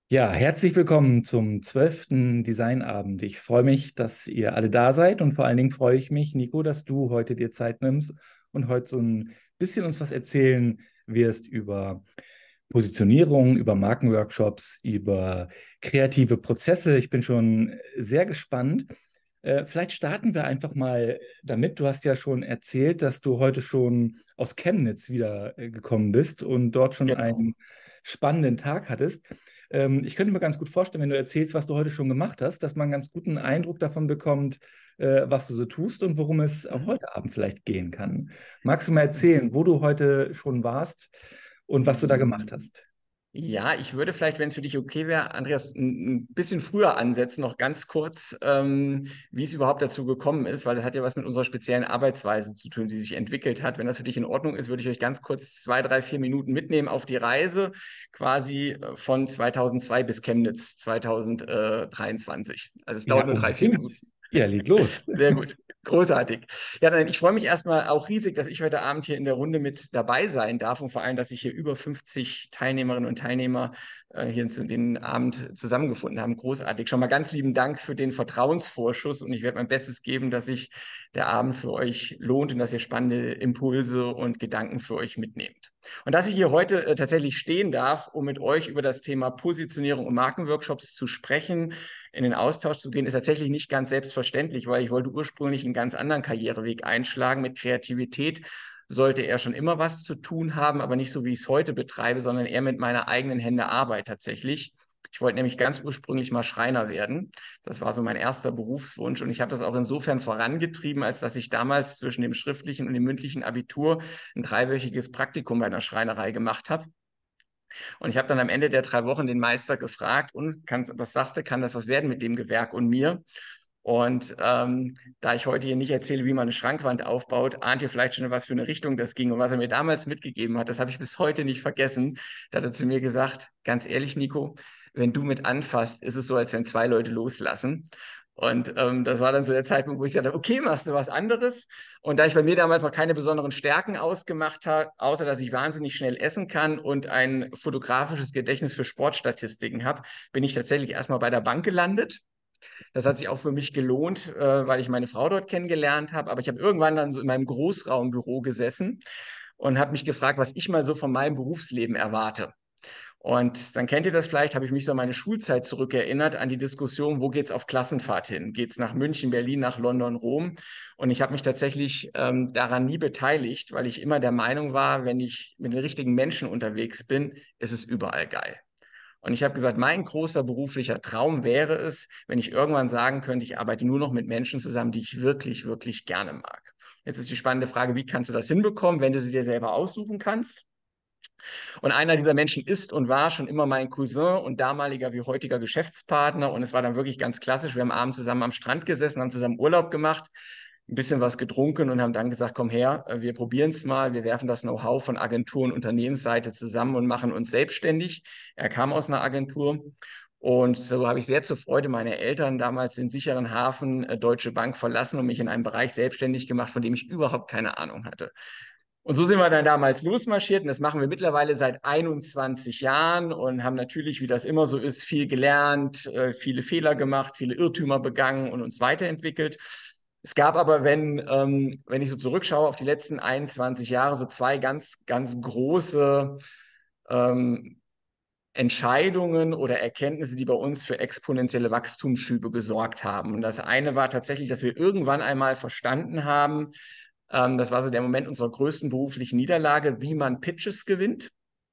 Ja, herzlich willkommen zum 12. Designabend. Ich freue mich, dass ihr alle da seid und vor allen Dingen freue ich mich, Nico, dass du heute dir Zeit nimmst und heute so ein bisschen uns was erzählen wirst über Positionierung, über Markenworkshops, über kreative Prozesse. Ich bin schon sehr gespannt. Vielleicht starten wir einfach mal damit. Du hast ja schon erzählt, dass du heute schon aus Chemnitz wieder gekommen bist und dort schon Genau. einen spannenden Tag hattest. Ich könnte mir ganz gut vorstellen, wenn du erzählst, was du heute schon gemacht hast, dass man einen ganz guten Eindruck davon bekommt, was du so tust und worum es auch Mhm. heute Abend vielleicht gehen kann. Magst du mal erzählen, wo du heute schon warst und was du da gemacht hast? Ja, ich würde vielleicht, wenn es für dich okay wäre, Andreas, ein bisschen früher ansetzen, noch ganz kurz, wie es überhaupt dazu gekommen ist, weil das hat ja was mit unserer speziellen Arbeitsweise zu tun, die sich entwickelt hat. Wenn das für dich in Ordnung ist, würde ich euch ganz kurz 2, 3, 4 Minuten mitnehmen auf die Reise, quasi von 2002 bis Chemnitz 2023. Also es Ja, dauert nur 3, 4 Minuten. unbedingt. Ja, leg los. Sehr gut. Großartig. Ja, dann, ich freue mich erstmal auch riesig, dass ich heute Abend hier in der Runde mit dabei sein darf und vor allem, dass sich hier über 50 Teilnehmerinnen und Teilnehmer hier zu den Abend zusammengefunden haben. Großartig. Schon mal ganz lieben Dank für den Vertrauensvorschuss und ich werde mein Bestes geben, dass sich der Abend für euch lohnt und dass ihr spannende Impulse und Gedanken für euch mitnehmt. Und dass ich hier heute tatsächlich stehen darf, um mit euch über das Thema Positionierung und Markenworkshops zu sprechen, in den Austausch zu gehen, ist tatsächlich nicht ganz selbstverständlich, weil ich wollte ursprünglich einen ganz anderen Karriereweg einschlagen. Mit Kreativität sollte er schon immer was zu tun haben, aber nicht so, wie ich es heute betreibe, sondern eher mit meiner eigenen Hände Arbeit tatsächlich. Ich wollte nämlich ganz ursprünglich mal Schreiner werden. Das war so mein erster Berufswunsch und ich habe das auch insofern vorangetrieben, als dass ich damals zwischen dem schriftlichen und dem mündlichen Abitur ein 3-wöchiges Praktikum bei einer Schreinerei gemacht habe. Und ich habe dann am Ende der 3 Wochen den Meister gefragt, und was sagst du, kann das was werden mit dem Gewerk und mir? Und da ich heute hier nicht erzähle, wie man eine Schrankwand aufbaut, ahnt ihr vielleicht schon, in was für eine Richtung das ging. Und was er mir damals mitgegeben hat, das habe ich bis heute nicht vergessen. Da hat er zu mir gesagt, ganz ehrlich, Nico, wenn du mit anfasst, ist es so, als wenn 2 Leute loslassen. Und das war dann so der Zeitpunkt, wo ich gesagt habe, okay, machst du was anderes? Und da ich bei mir damals noch keine besonderen Stärken ausgemacht habe, außer dass ich wahnsinnig schnell essen kann und ein fotografisches Gedächtnis für Sportstatistiken habe, bin ich tatsächlich erstmal bei der Bank gelandet. Das hat sich auch für mich gelohnt, weil ich meine Frau dort kennengelernt habe. Aber ich habe irgendwann dann so in meinem Großraumbüro gesessen und habe mich gefragt, was ich mal so von meinem Berufsleben erwarte. Und dann kennt ihr das vielleicht, habe ich mich so an meine Schulzeit zurückerinnert, an die Diskussion, wo geht's auf Klassenfahrt hin? Geht's nach München, Berlin, nach London, Rom? Und ich habe mich tatsächlich daran nie beteiligt, weil ich immer der Meinung war, wenn ich mit den richtigen Menschen unterwegs bin, ist es überall geil. Und ich habe gesagt, mein großer beruflicher Traum wäre es, wenn ich irgendwann sagen könnte, ich arbeite nur noch mit Menschen zusammen, die ich wirklich, wirklich gerne mag. Jetzt ist die spannende Frage, wie kannst du das hinbekommen, wenn du sie dir selber aussuchen kannst? Und einer dieser Menschen ist und war schon immer mein Cousin und damaliger wie heutiger Geschäftspartner. Und es war dann wirklich ganz klassisch. Wir haben abends zusammen am Strand gesessen, haben zusammen Urlaub gemacht, ein bisschen was getrunken und haben dann gesagt, komm her, wir probieren es mal. Wir werfen das Know-how von Agentur und Unternehmensseite zusammen und machen uns selbstständig. Er kam aus einer Agentur. Und so habe ich sehr zur Freude meiner Eltern damals den sicheren Hafen Deutsche Bank verlassen und mich in einem Bereich selbstständig gemacht, von dem ich überhaupt keine Ahnung hatte. Und so sind wir dann damals losmarschiert und das machen wir mittlerweile seit 21 Jahren und haben natürlich, wie das immer so ist, viel gelernt, viele Fehler gemacht, viele Irrtümer begangen und uns weiterentwickelt. Es gab aber, wenn ich so zurückschaue auf die letzten 21 Jahre, so 2 ganz große ähm, Entscheidungen oder Erkenntnisse, die bei uns für exponentielle Wachstumsschübe gesorgt haben. Und das eine war tatsächlich, dass wir irgendwann einmal verstanden haben, das war so der Moment unserer größten beruflichen Niederlage, wie man Pitches gewinnt.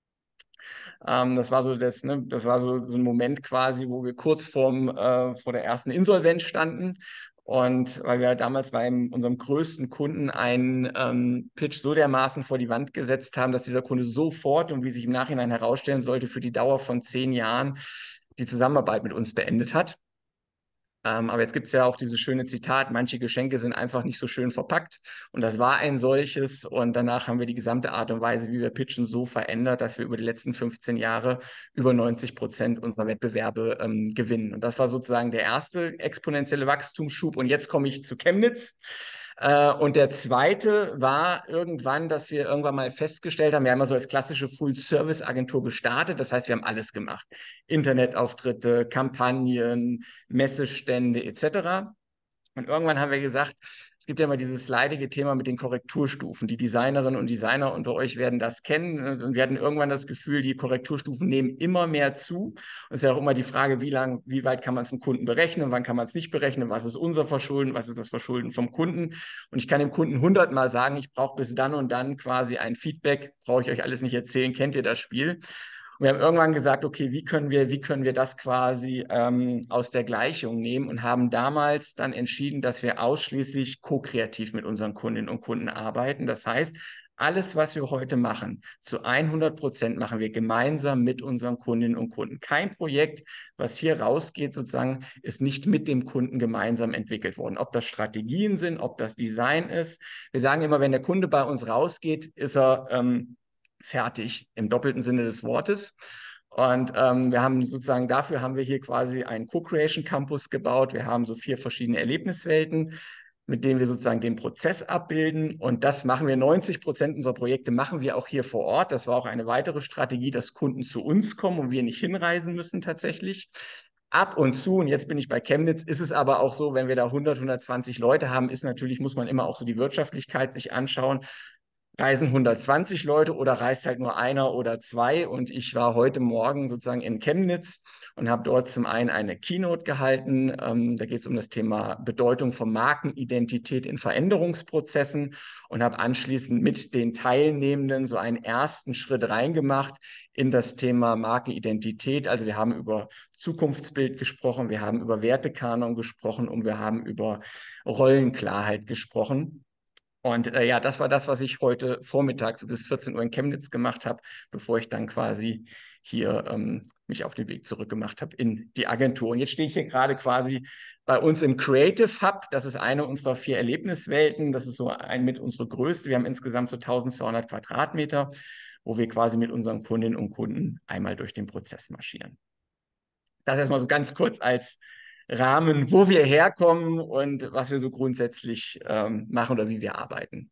Das war so das war so ein Moment quasi, wo wir kurz vor der ersten Insolvenz standen. Und weil wir damals bei unserem größten Kunden einen Pitch so dermaßen vor die Wand gesetzt haben, dass dieser Kunde sofort und wie sich im Nachhinein herausstellen sollte, für die Dauer von 10 Jahren die Zusammenarbeit mit uns beendet hat. Aber jetzt gibt es ja auch dieses schöne Zitat, manche Geschenke sind einfach nicht so schön verpackt. Und das war ein solches. Und danach haben wir die gesamte Art und Weise, wie wir pitchen, so verändert, dass wir über die letzten 15 Jahre über 90% unserer Wettbewerbe gewinnen. Und das war sozusagen der erste exponentielle Wachstumsschub. Und jetzt komme ich zu Chemnitz. Und der zweite war irgendwann, dass wir irgendwann mal festgestellt haben, wir haben ja so als klassische Full-Service-Agentur gestartet. Das heißt, wir haben alles gemacht. Internetauftritte, Kampagnen, Messestände etc. Und irgendwann haben wir gesagt, es gibt ja immer dieses leidige Thema mit den Korrekturstufen. Die Designerinnen und Designer unter euch werden das kennen. Und wir hatten irgendwann das Gefühl, die Korrekturstufen nehmen immer mehr zu. Und es ist ja auch immer die Frage, wie weit kann man es dem Kunden berechnen, wann kann man es nicht berechnen, was ist unser Verschulden, was ist das Verschulden vom Kunden. Und ich kann dem Kunden 100-mal sagen, ich brauche bis dann und dann quasi ein Feedback, brauche ich euch alles nicht erzählen, kennt ihr das Spiel? Wir haben irgendwann gesagt, okay, wie können wir das quasi aus der Gleichung nehmen und haben damals dann entschieden, dass wir ausschließlich ko-kreativ mit unseren Kundinnen und Kunden arbeiten. Das heißt, alles, was wir heute machen, zu 100% machen wir gemeinsam mit unseren Kundinnen und Kunden. Kein Projekt, was hier rausgeht, sozusagen, ist nicht mit dem Kunden gemeinsam entwickelt worden. Ob das Strategien sind, ob das Design ist. Wir sagen immer, wenn der Kunde bei uns rausgeht, ist er fertig im doppelten Sinne des Wortes. Und wir haben sozusagen dafür haben wir hier quasi einen Co-Creation Campus gebaut. Wir haben so 4 verschiedene Erlebniswelten, mit denen wir sozusagen den Prozess abbilden. Und das machen wir, 90% unserer Projekte machen wir auch hier vor Ort. Das war auch eine weitere Strategie, dass Kunden zu uns kommen und wir nicht hinreisen müssen tatsächlich. Ab und zu, und jetzt bin ich bei Chemnitz, ist es aber auch so, wenn wir da 100, 120 Leute haben, ist natürlich, muss man immer auch so die Wirtschaftlichkeit sich anschauen. Reisen 120 Leute oder reist halt nur einer oder zwei? Und ich war heute Morgen sozusagen in Chemnitz und habe dort zum einen eine Keynote gehalten. Da geht es um das Thema Bedeutung von Markenidentität in Veränderungsprozessen und habe anschließend mit den Teilnehmenden so einen ersten Schritt reingemacht in das Thema Markenidentität. Also wir haben über Zukunftsbild gesprochen, wir haben über Wertekanon gesprochen und wir haben über Rollenklarheit gesprochen. Und ja, das war das, was ich heute Vormittag so bis 14 Uhr in Chemnitz gemacht habe, bevor ich dann quasi hier mich auf den Weg zurückgemacht habe in die Agentur. Und jetzt stehe ich hier gerade quasi bei uns im Creative Hub. Das ist eine unserer 4 Erlebniswelten. Das ist so ein mit unsere größte. Wir haben insgesamt so 1200 Quadratmeter, wo wir quasi mit unseren Kundinnen und Kunden einmal durch den Prozess marschieren. Das erstmal so ganz kurz als Rahmen, wo wir herkommen und was wir so grundsätzlich machen oder wie wir arbeiten.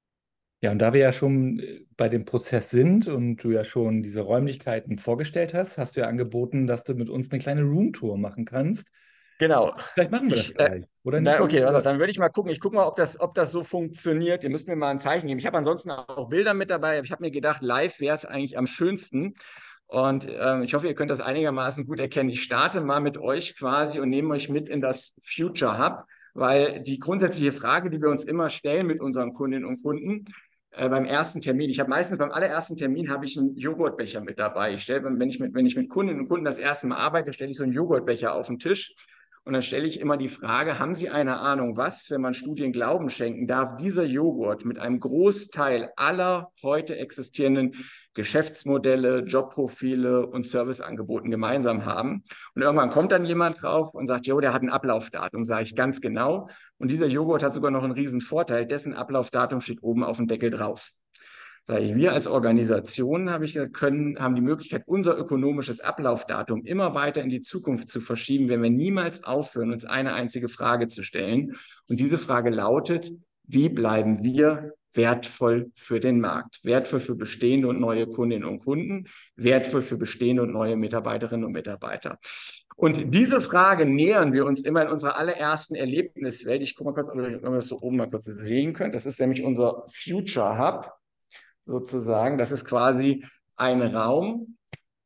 Ja, und da wir ja schon bei dem Prozess sind und du ja schon diese Räumlichkeiten vorgestellt hast, hast du ja angeboten, dass du mit uns eine kleine Roomtour machen kannst. Genau. Vielleicht machen wir das Ich, gleich, oder Nico? okay, also Oder? dann würde ich mal gucken. Ich gucke mal, ob das so funktioniert. Ihr müsst mir mal ein Zeichen geben. Ich habe ansonsten auch Bilder mit dabei. Ich habe mir gedacht, live wäre es eigentlich am schönsten. Und ich hoffe, ihr könnt das einigermaßen gut erkennen. Ich starte mal mit euch quasi und nehme euch mit in das Future Hub, weil die grundsätzliche Frage, die wir uns immer stellen mit unseren Kundinnen und Kunden, beim ersten Termin, ich habe meistens beim allerersten Termin habe ich einen Joghurtbecher mit dabei. Ich stelle, wenn ich mit Kundinnen und Kunden das erste Mal arbeite, stelle ich so einen Joghurtbecher auf den Tisch. Und dann stelle ich immer die Frage, haben Sie eine Ahnung, was, wenn man Studien Glauben schenken darf, dieser Joghurt mit einem Großteil aller heute existierenden Geschäftsmodelle, Jobprofile und Serviceangeboten gemeinsam haben? Und irgendwann kommt dann jemand drauf und sagt, jo, der hat ein Ablaufdatum, sage ich ganz genau. Und dieser Joghurt hat sogar noch einen riesen Vorteil, dessen Ablaufdatum steht oben auf dem Deckel drauf. Sage ich, wir als Organisation, habe ich gesagt, haben die Möglichkeit, unser ökonomisches Ablaufdatum immer weiter in die Zukunft zu verschieben, wenn wir niemals aufhören, uns eine einzige Frage zu stellen. Und diese Frage lautet, wie bleiben wir wertvoll für den Markt? Wertvoll für bestehende und neue Kundinnen und Kunden, wertvoll für bestehende und neue Mitarbeiterinnen und Mitarbeiter. Und diese Frage nähern wir uns immer in unserer allerersten Erlebniswelt. Ich gucke mal kurz, ob ihr das so oben mal kurz sehen könnt. Das ist nämlich unser Future Hub sozusagen. Das ist quasi ein Raum,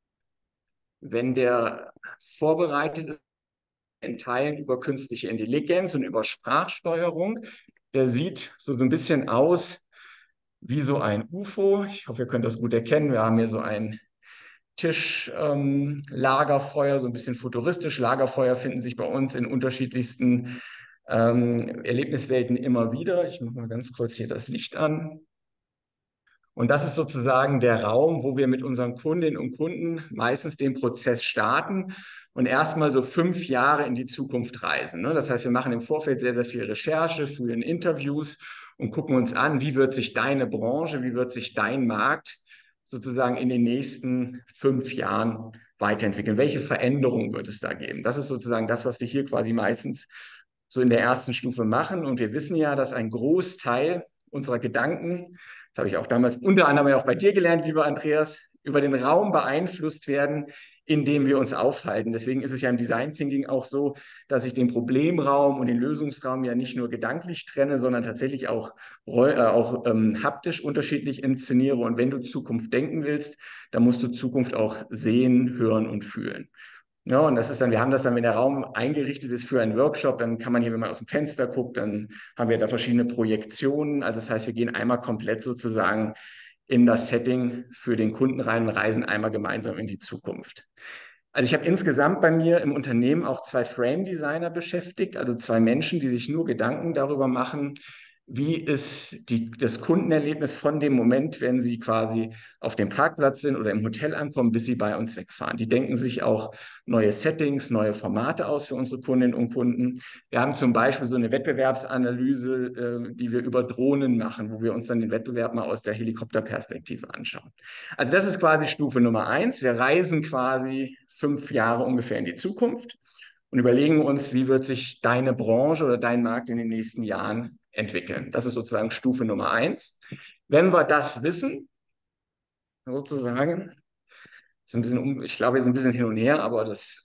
wenn der vorbereitet ist, in Teilen über künstliche Intelligenz und über Sprachsteuerung. Der sieht so ein bisschen aus wie so ein UFO. Ich hoffe, ihr könnt das gut erkennen. Wir haben hier so ein Tischlagerfeuer, so ein bisschen futuristisch. Lagerfeuer finden sich bei uns in unterschiedlichsten Erlebniswelten immer wieder. Ich mache mal ganz kurz hier das Licht an. Und das ist sozusagen der Raum, wo wir mit unseren Kundinnen und Kunden meistens den Prozess starten und erstmal so 5 Jahre in die Zukunft reisen. Ne? Das heißt, wir machen im Vorfeld sehr, sehr viel Recherche, führen Interviews und gucken uns an, wie wird sich deine Branche, wie wird sich dein Markt sozusagen in den nächsten 5 Jahren weiterentwickeln? Welche Veränderungen wird es da geben? Das ist sozusagen das, was wir hier quasi meistens so in der ersten Stufe machen. Und wir wissen ja, dass ein Großteil unserer Gedanken, das habe ich auch damals unter anderem auch bei dir gelernt, lieber Andreas, über den Raum beeinflusst werden, in dem wir uns aufhalten. Deswegen ist es ja im Design Thinking auch so, dass ich den Problemraum und den Lösungsraum ja nicht nur gedanklich trenne, sondern tatsächlich auch haptisch unterschiedlich inszeniere. Und wenn du Zukunft denken willst, dann musst du Zukunft auch sehen, hören und fühlen. Ja, und das ist dann, wir haben das dann, wenn der Raum eingerichtet ist für einen Workshop, dann kann man hier, wenn man aus dem Fenster guckt, dann haben wir da verschiedene Projektionen. Also das heißt, wir gehen einmal komplett sozusagen in das Setting für den Kunden rein und reisen einmal gemeinsam in die Zukunft. Also ich habe insgesamt bei mir im Unternehmen auch 2 Frame-Designer beschäftigt, also 2 Menschen, die sich nur Gedanken darüber machen, wie ist das Kundenerlebnis von dem Moment, wenn sie quasi auf dem Parkplatz sind oder im Hotel ankommen, bis sie bei uns wegfahren. Die denken sich auch neue Settings, neue Formate aus für unsere Kundinnen und Kunden. Wir haben zum Beispiel so eine Wettbewerbsanalyse, die wir über Drohnen machen, wo wir uns dann den Wettbewerb mal aus der Helikopterperspektive anschauen. Also das ist quasi Stufe Nummer 1. Wir reisen quasi 5 Jahre ungefähr in die Zukunft und überlegen uns, wie wird sich deine Branche oder dein Markt in den nächsten Jahren entwickeln. Das ist sozusagen Stufe Nummer 1. Wenn wir das wissen, sozusagen, ist ein bisschen, ich glaube, wir sind ein bisschen hin und her, aber das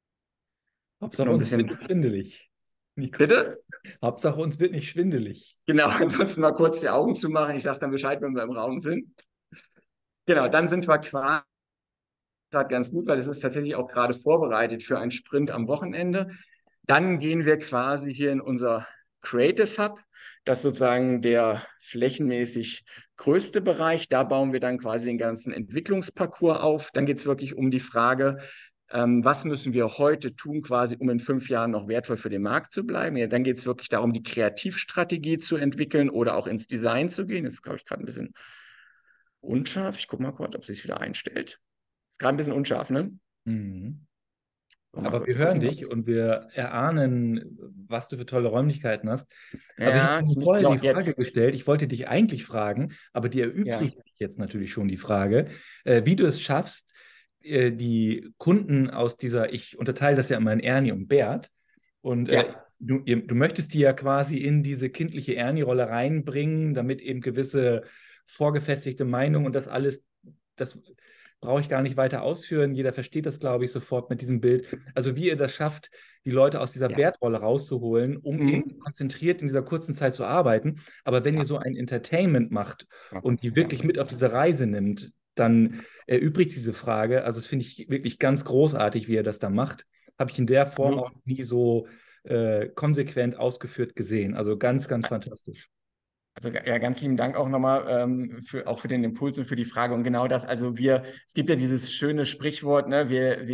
ist Hauptsache nur ein uns wird bisschen. nicht schwindelig. Nico. Bitte? Hauptsache uns wird nicht schwindelig. Genau, ansonsten mal kurz die Augen zumachen. Ich sage dann Bescheid, wenn wir im Raum sind. Genau, dann sind wir quasi gerade ganz gut, weil es ist tatsächlich auch gerade vorbereitet für einen Sprint am Wochenende. Dann gehen wir quasi hier in unser Creative Hub. Das ist sozusagen der flächenmäßig größte Bereich. Da bauen wir dann quasi den ganzen Entwicklungsparcours auf. Dann geht es wirklich um die Frage, was müssen wir heute tun, quasi, um in 5 Jahren noch wertvoll für den Markt zu bleiben. Ja, dann geht es wirklich darum, die Kreativstrategie zu entwickeln oder auch ins Design zu gehen. Das ist, glaube ich, gerade ein bisschen unscharf. Ich gucke mal kurz, ob es sich wieder einstellt. Ist gerade ein bisschen unscharf, ne? Mhm. Mal Aber wir kurz hören gucken, dich und wir erahnen, was du für tolle Räumlichkeiten hast. Also ich habe Ja, es mir müsste vorher die noch Frage jetzt. gestellt, ich wollte dich eigentlich fragen, aber die Ja, erübrigt sich jetzt natürlich schon die Frage, wie du es schaffst, die Kunden aus dieser, ich unterteile das ja immer in Ernie und Bert, und ja, du möchtest die ja quasi in diese kindliche Ernie-Rolle reinbringen, damit eben gewisse vorgefestigte Meinungen und das alles, das brauche ich gar nicht weiter ausführen. Jeder versteht das, glaube ich, sofort mit diesem Bild. Also wie ihr das schafft, die Leute aus dieser ja. Bert-Rolle rauszuholen, um eben Mhm. konzentriert in dieser kurzen Zeit zu arbeiten. Aber wenn ihr Ja, so ein Entertainment macht mal und kurz. die Ja. wirklich mit auf diese Reise nimmt, dann erübrigt diese Frage. Also das finde ich wirklich ganz großartig, wie er das da macht. Habe ich in der Form Also, auch nie so konsequent ausgeführt gesehen. Also ganz, ganz fantastisch. also ja, ganz lieben Dank auch nochmal auch für den Impuls und für die Frage. Und genau das, also es gibt ja dieses schöne Sprichwort, ne,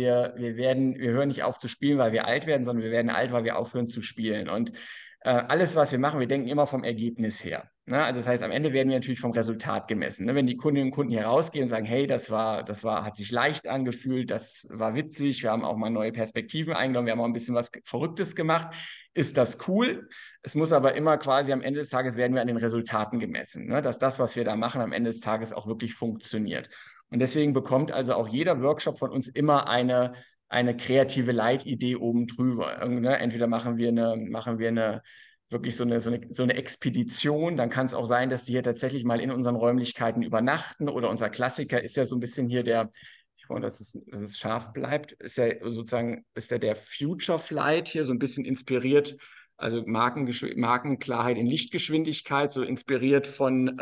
wir hören nicht auf zu spielen, weil wir alt werden, sondern wir werden alt, weil wir aufhören zu spielen. Und alles, was wir machen, wir denken immer vom Ergebnis her. Ne? Also das heißt, am Ende werden wir natürlich vom Resultat gemessen. Ne? Wenn die Kundinnen und Kunden hier rausgehen und sagen, hey, hat sich leicht angefühlt, das war witzig, wir haben auch mal neue Perspektiven eingenommen, wir haben auch ein bisschen was Verrücktes gemacht, ist das cool. Es muss aber immer quasi am Ende des Tages werden wir an den Resultaten gemessen, ne? Dass das, was wir da machen, am Ende des Tages auch wirklich funktioniert. Und deswegen bekommt also auch jeder Workshop von uns immer eine kreative Leitidee oben drüber. Ne? Entweder machen wir eine wirklich so eine Expedition. Dann kann es auch sein, dass die hier tatsächlich mal in unseren Räumlichkeiten übernachten. Oder unser Klassiker ist ja so ein bisschen hier ich wollte, dass es scharf bleibt, ist ja sozusagen, ist ja der Future Flight hier so ein bisschen inspiriert. Also Markenklarheit in Lichtgeschwindigkeit, so inspiriert von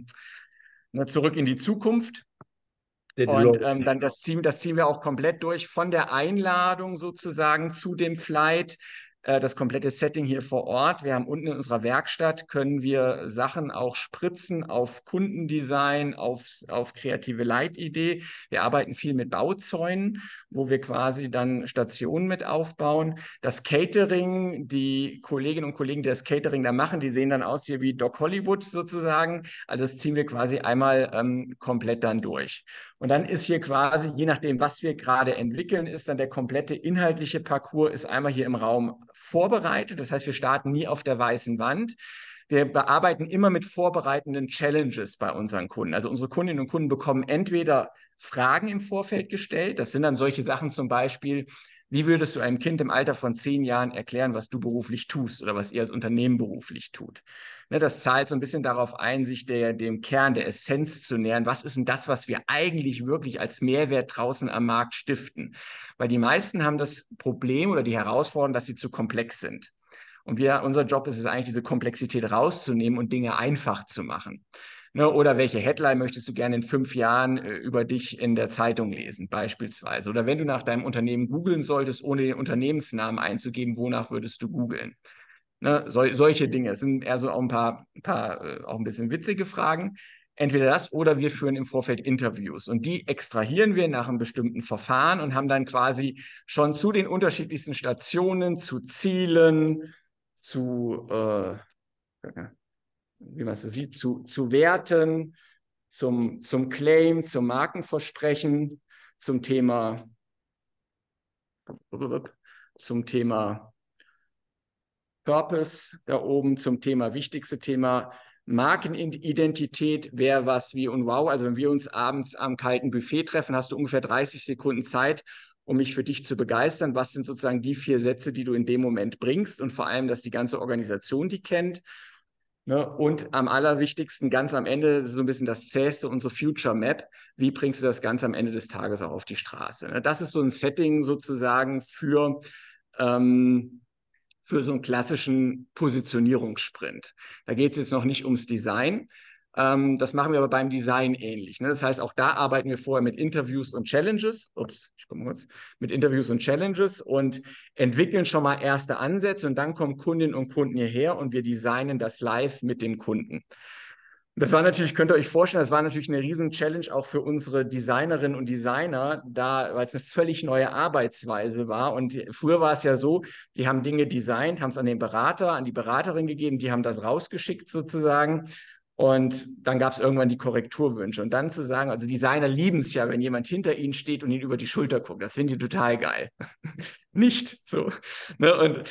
Zurück in die Zukunft. Der Und DeLorean. dann das ziehen wir auch komplett durch von der Einladung sozusagen zu dem Flight. Das komplette Setting hier vor Ort. Wir haben unten in unserer Werkstatt, können wir Sachen auch spritzen auf Kundendesign, auf kreative Leitidee. Wir arbeiten viel mit Bauzäunen, wo wir quasi dann Stationen mit aufbauen. Das Catering, die Kolleginnen und Kollegen, die das Catering da machen, die sehen dann aus hier wie Doc Hollywood sozusagen. Also das ziehen wir quasi einmal komplett dann durch. Und dann ist hier quasi, je nachdem, was wir gerade entwickeln, ist dann der komplette inhaltliche Parcours ist einmal hier im Raum vorbereitet. Das heißt, wir starten nie auf der weißen Wand. Wir bearbeiten immer mit vorbereitenden Challenges bei unseren Kunden. Also unsere Kundinnen und Kunden bekommen entweder Fragen im Vorfeld gestellt. Das sind dann solche Sachen zum Beispiel, Wie würdest du einem Kind im Alter von 10 Jahren erklären, was du beruflich tust oder was ihr als Unternehmen beruflich tut? Ne, das zahlt so ein bisschen darauf ein, sich dem Kern, der Essenz zu nähern. Was ist denn das, was wir eigentlich wirklich als Mehrwert draußen am Markt stiften? Weil die meisten haben das Problem oder die Herausforderung, dass sie zu komplex sind. Und unser Job ist es eigentlich, diese Komplexität rauszunehmen und Dinge einfach zu machen. Ne, oder welche Headline möchtest du gerne in 5 Jahren über dich in der Zeitung lesen, beispielsweise? Oder wenn du nach deinem Unternehmen googeln solltest, ohne den Unternehmensnamen einzugeben, wonach würdest du googeln? Ne, solche Dinge. Es sind eher so auch auch ein bisschen witzige Fragen. Entweder das oder wir führen im Vorfeld Interviews und die extrahieren wir nach einem bestimmten Verfahren und haben dann quasi schon zu den unterschiedlichsten Stationen, zu Zielen, zu wie man es so sieht, zu Werten, zum Claim, zum Markenversprechen, zum Thema, zum Thema Purpose da oben, zum Thema, wichtigste Thema Markenidentität, wer, was, wie und wow. Also wenn wir uns abends am kalten Buffet treffen, hast du ungefähr 30 Sekunden Zeit, um mich für dich zu begeistern. Was sind sozusagen die 4 Sätze, die du in dem Moment bringst? Und vor allem, dass die ganze Organisation die kennt. Ne? Und am allerwichtigsten, ganz am Ende, so ein bisschen das Zähste, unsere Future Map. Wie bringst du das ganz am Ende des Tages auch auf die Straße? Ne? Das ist so ein Setting sozusagen für so einen klassischen Positionierungssprint. Da geht es jetzt noch nicht ums Design. Das machen wir aber beim Design ähnlich. Ne? Das heißt, auch da arbeiten wir vorher mit Interviews und Challenges. Mit Interviews und Challenges und entwickeln schon mal erste Ansätze und dann kommen Kundinnen und Kunden hierher und wir designen das live mit dem Kunden. Das war natürlich, könnt ihr euch vorstellen, das war natürlich eine Riesen-Challenge auch für unsere Designerinnen und Designer, weil es eine völlig neue Arbeitsweise war. Und früher war es ja so, die haben Dinge designt, haben es an den Berater, an die Beraterin gegeben, die haben das rausgeschickt sozusagen. Und dann gab es irgendwann die Korrekturwünsche. Und dann zu sagen, also Designer lieben es ja, wenn jemand hinter ihnen steht und ihnen über die Schulter guckt. Das finden die total geil. Nicht so. Ne? Und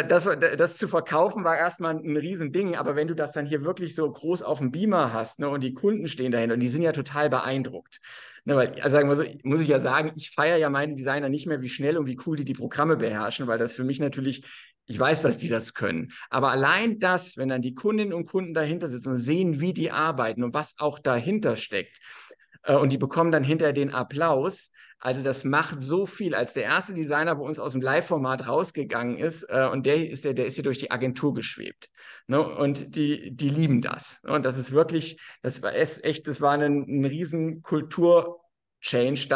das zu verkaufen war erstmal ein Riesending. Aber wenn du das dann hier wirklich so groß auf dem Beamer hast, ne, und die Kunden stehen dahinter und die sind ja total beeindruckt. Ne, weil, also sagen wir so, muss ich ja sagen, ich feiere ja meine Designer nicht mehr, wie schnell und wie cool die Programme beherrschen, weil das für mich natürlich, ich weiß, dass die das können. Aber allein das, wenn dann die Kundinnen und Kunden dahinter sitzen und sehen, wie die arbeiten und was auch dahinter steckt, und die bekommen dann hinterher den Applaus. Also das macht so viel. Als der erste Designer bei uns aus dem Live-Format rausgegangen ist, und der ist hier durch die Agentur geschwebt. Ne? Und die lieben das. Und das ist wirklich, das war echt, das war ein riesen Kultur-Change,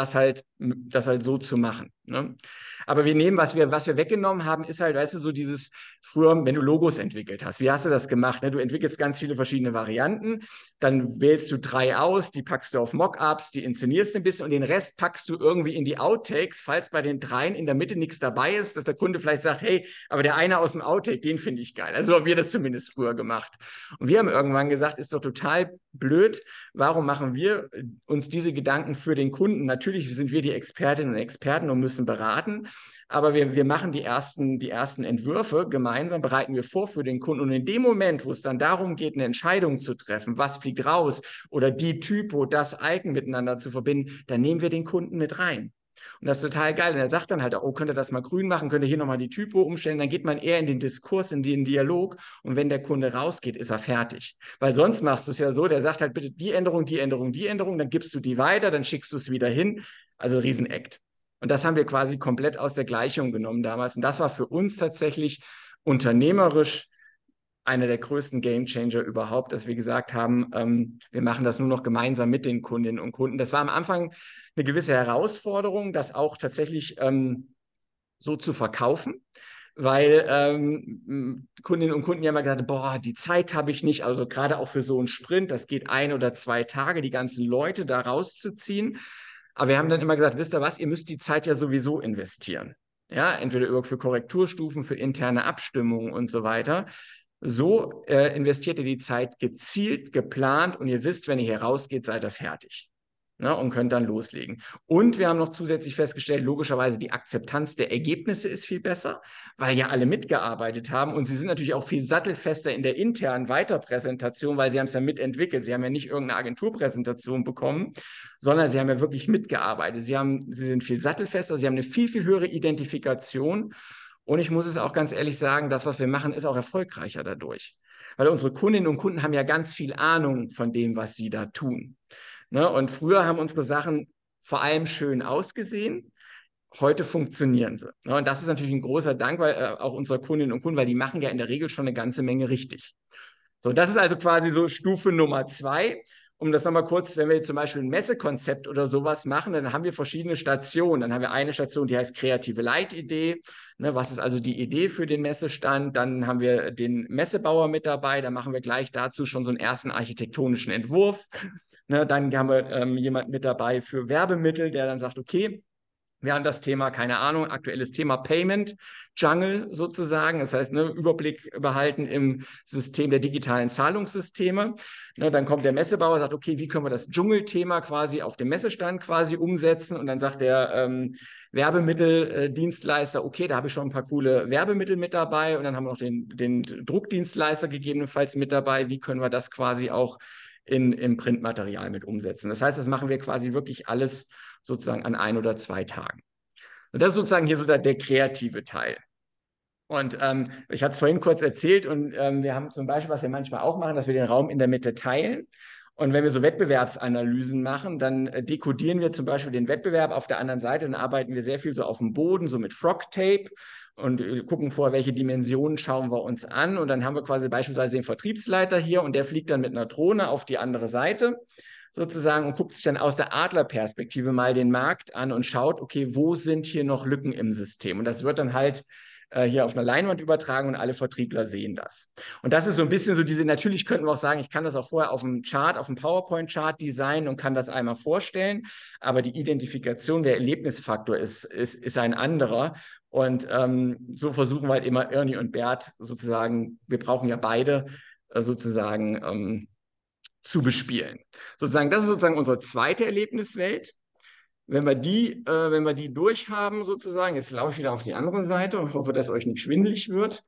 das halt so zu machen. Ne? Aber wir nehmen, was wir weggenommen haben, ist halt, weißt du, so dieses früher, wenn du Logos entwickelt hast. Wie hast du das gemacht? Ne? Du entwickelst ganz viele verschiedene Varianten, dann wählst du 3 aus, die packst du auf Mockups, die inszenierst ein bisschen und den Rest packst du irgendwie in die Outtakes, falls bei den 3 in der Mitte nichts dabei ist, dass der Kunde vielleicht sagt, hey, aber der eine aus dem Outtake, den finde ich geil. Also haben wir das zumindest früher gemacht. Und wir haben irgendwann gesagt, ist doch total blöd, warum machen wir uns diese Gedanken für den Kunden? Natürlich sind wir die Expertinnen und Experten und müssen beraten, aber wir machen die ersten Entwürfe gemeinsam, bereiten wir vor für den Kunden. Und in dem Moment, wo es dann darum geht, eine Entscheidung zu treffen, was fliegt raus oder die Typo, das Icon miteinander zu verbinden, dann nehmen wir den Kunden mit rein. Und das ist total geil. Und er sagt dann halt, oh, könnt ihr das mal grün machen, könnt ihr hier nochmal die Typo umstellen, dann geht man eher in den Diskurs, in den Dialog und wenn der Kunde rausgeht, ist er fertig. Weil sonst machst du es ja so, der sagt halt bitte die Änderung, die Änderung, die Änderung, dann gibst du die weiter, dann schickst du es wieder hin. Also Riesenakt. Und das haben wir quasi komplett aus der Gleichung genommen damals. Und das war für uns tatsächlich unternehmerisch einer der größten Gamechanger überhaupt, dass wir gesagt haben, wir machen das nur noch gemeinsam mit den Kundinnen und Kunden. Das war am Anfang eine gewisse Herausforderung, das auch tatsächlich so zu verkaufen, weil Kundinnen und Kunden ja immer gesagt, boah, die Zeit habe ich nicht, also gerade auch für so einen Sprint, das geht 1 oder 2 Tage, die ganzen Leute da rauszuziehen. Aber wir haben dann immer gesagt, wisst ihr was, ihr müsst die Zeit ja sowieso investieren. Ja, entweder für Korrekturstufen, für interne Abstimmungen und so weiter. So investiert ihr die Zeit gezielt, geplant und ihr wisst, wenn ihr hier rausgeht, seid ihr fertig. Ne, und können dann loslegen. Und wir haben noch zusätzlich festgestellt, logischerweise die Akzeptanz der Ergebnisse ist viel besser, weil ja alle mitgearbeitet haben und sie sind natürlich auch viel sattelfester in der internen Weiterpräsentation, weil sie haben es ja mitentwickelt. Sie haben ja nicht irgendeine Agenturpräsentation bekommen, sondern sie haben ja wirklich mitgearbeitet. Sie sind viel sattelfester, sie haben eine viel, viel höhere Identifikation und ich muss es auch ganz ehrlich sagen, das, was wir machen, ist auch erfolgreicher dadurch. Weil unsere Kundinnen und Kunden haben ja ganz viel Ahnung von dem, was sie da tun. Ne? Und früher haben unsere Sachen vor allem schön ausgesehen. Heute funktionieren sie. Ne? Und das ist natürlich ein großer Dank, weil auch unserer Kundinnen und Kunden, weil die machen ja in der Regel schon eine ganze Menge richtig. So, das ist also quasi so Stufe Nummer 2. Um das nochmal kurz, wenn wir jetzt zum Beispiel ein Messekonzept oder sowas machen, dann haben wir verschiedene Stationen. Dann haben wir eine Station, die heißt kreative Leitidee. Ne, was ist also die Idee für den Messestand? Dann haben wir den Messebauer mit dabei. Dann machen wir gleich dazu schon so einen ersten architektonischen Entwurf. Ne, dann haben wir jemanden mit dabei für Werbemittel, der dann sagt, okay, wir haben das Thema, keine Ahnung, aktuelles Thema Payment Jungle sozusagen. Das heißt, ne, Überblick behalten im System der digitalen Zahlungssysteme. Ne, dann kommt der Messebauer, sagt, okay, wie können wir das Dschungelthema quasi auf dem Messestand quasi umsetzen? Und dann sagt der Werbemitteldienstleister, okay, da habe ich schon ein paar coole Werbemittel mit dabei. Und dann haben wir noch den Druckdienstleister gegebenenfalls mit dabei. Wie können wir das quasi auch im Printmaterial mit umsetzen? Das heißt, das machen wir quasi wirklich alles sozusagen an 1 oder 2 Tagen. Und das ist sozusagen hier so der kreative Teil. Und ich hatte es vorhin kurz erzählt und wir haben zum Beispiel, was wir manchmal auch machen, dass wir den Raum in der Mitte teilen. Und wenn wir so Wettbewerbsanalysen machen, dann dekodieren wir zum Beispiel den Wettbewerb auf der anderen Seite, dann arbeiten wir sehr viel so auf dem Boden, so mit Frog-Tape und gucken vor, welche Dimensionen schauen wir uns an. Und dann haben wir quasi beispielsweise den Vertriebsleiter hier und der fliegt dann mit einer Drohne auf die andere Seite sozusagen und guckt sich dann aus der Adlerperspektive mal den Markt an und schaut, okay, wo sind hier noch Lücken im System? Und das wird dann halt hier auf einer Leinwand übertragen und alle Vertriebler sehen das. Und das ist so ein bisschen so diese, natürlich könnten wir auch sagen, ich kann das auch vorher auf dem Chart, auf dem PowerPoint-Chart designen und kann das einmal vorstellen, aber die Identifikation, der Erlebnisfaktor ist ein anderer. Und so versuchen wir halt immer Ernie und Bert sozusagen, wir brauchen ja beide sozusagen zu bespielen. Sozusagen, das ist sozusagen unsere zweite Erlebniswelt. Wenn wir die durchhaben, sozusagen, jetzt laufe ich wieder auf die andere Seite und hoffe, dass euch nicht schwindelig wird.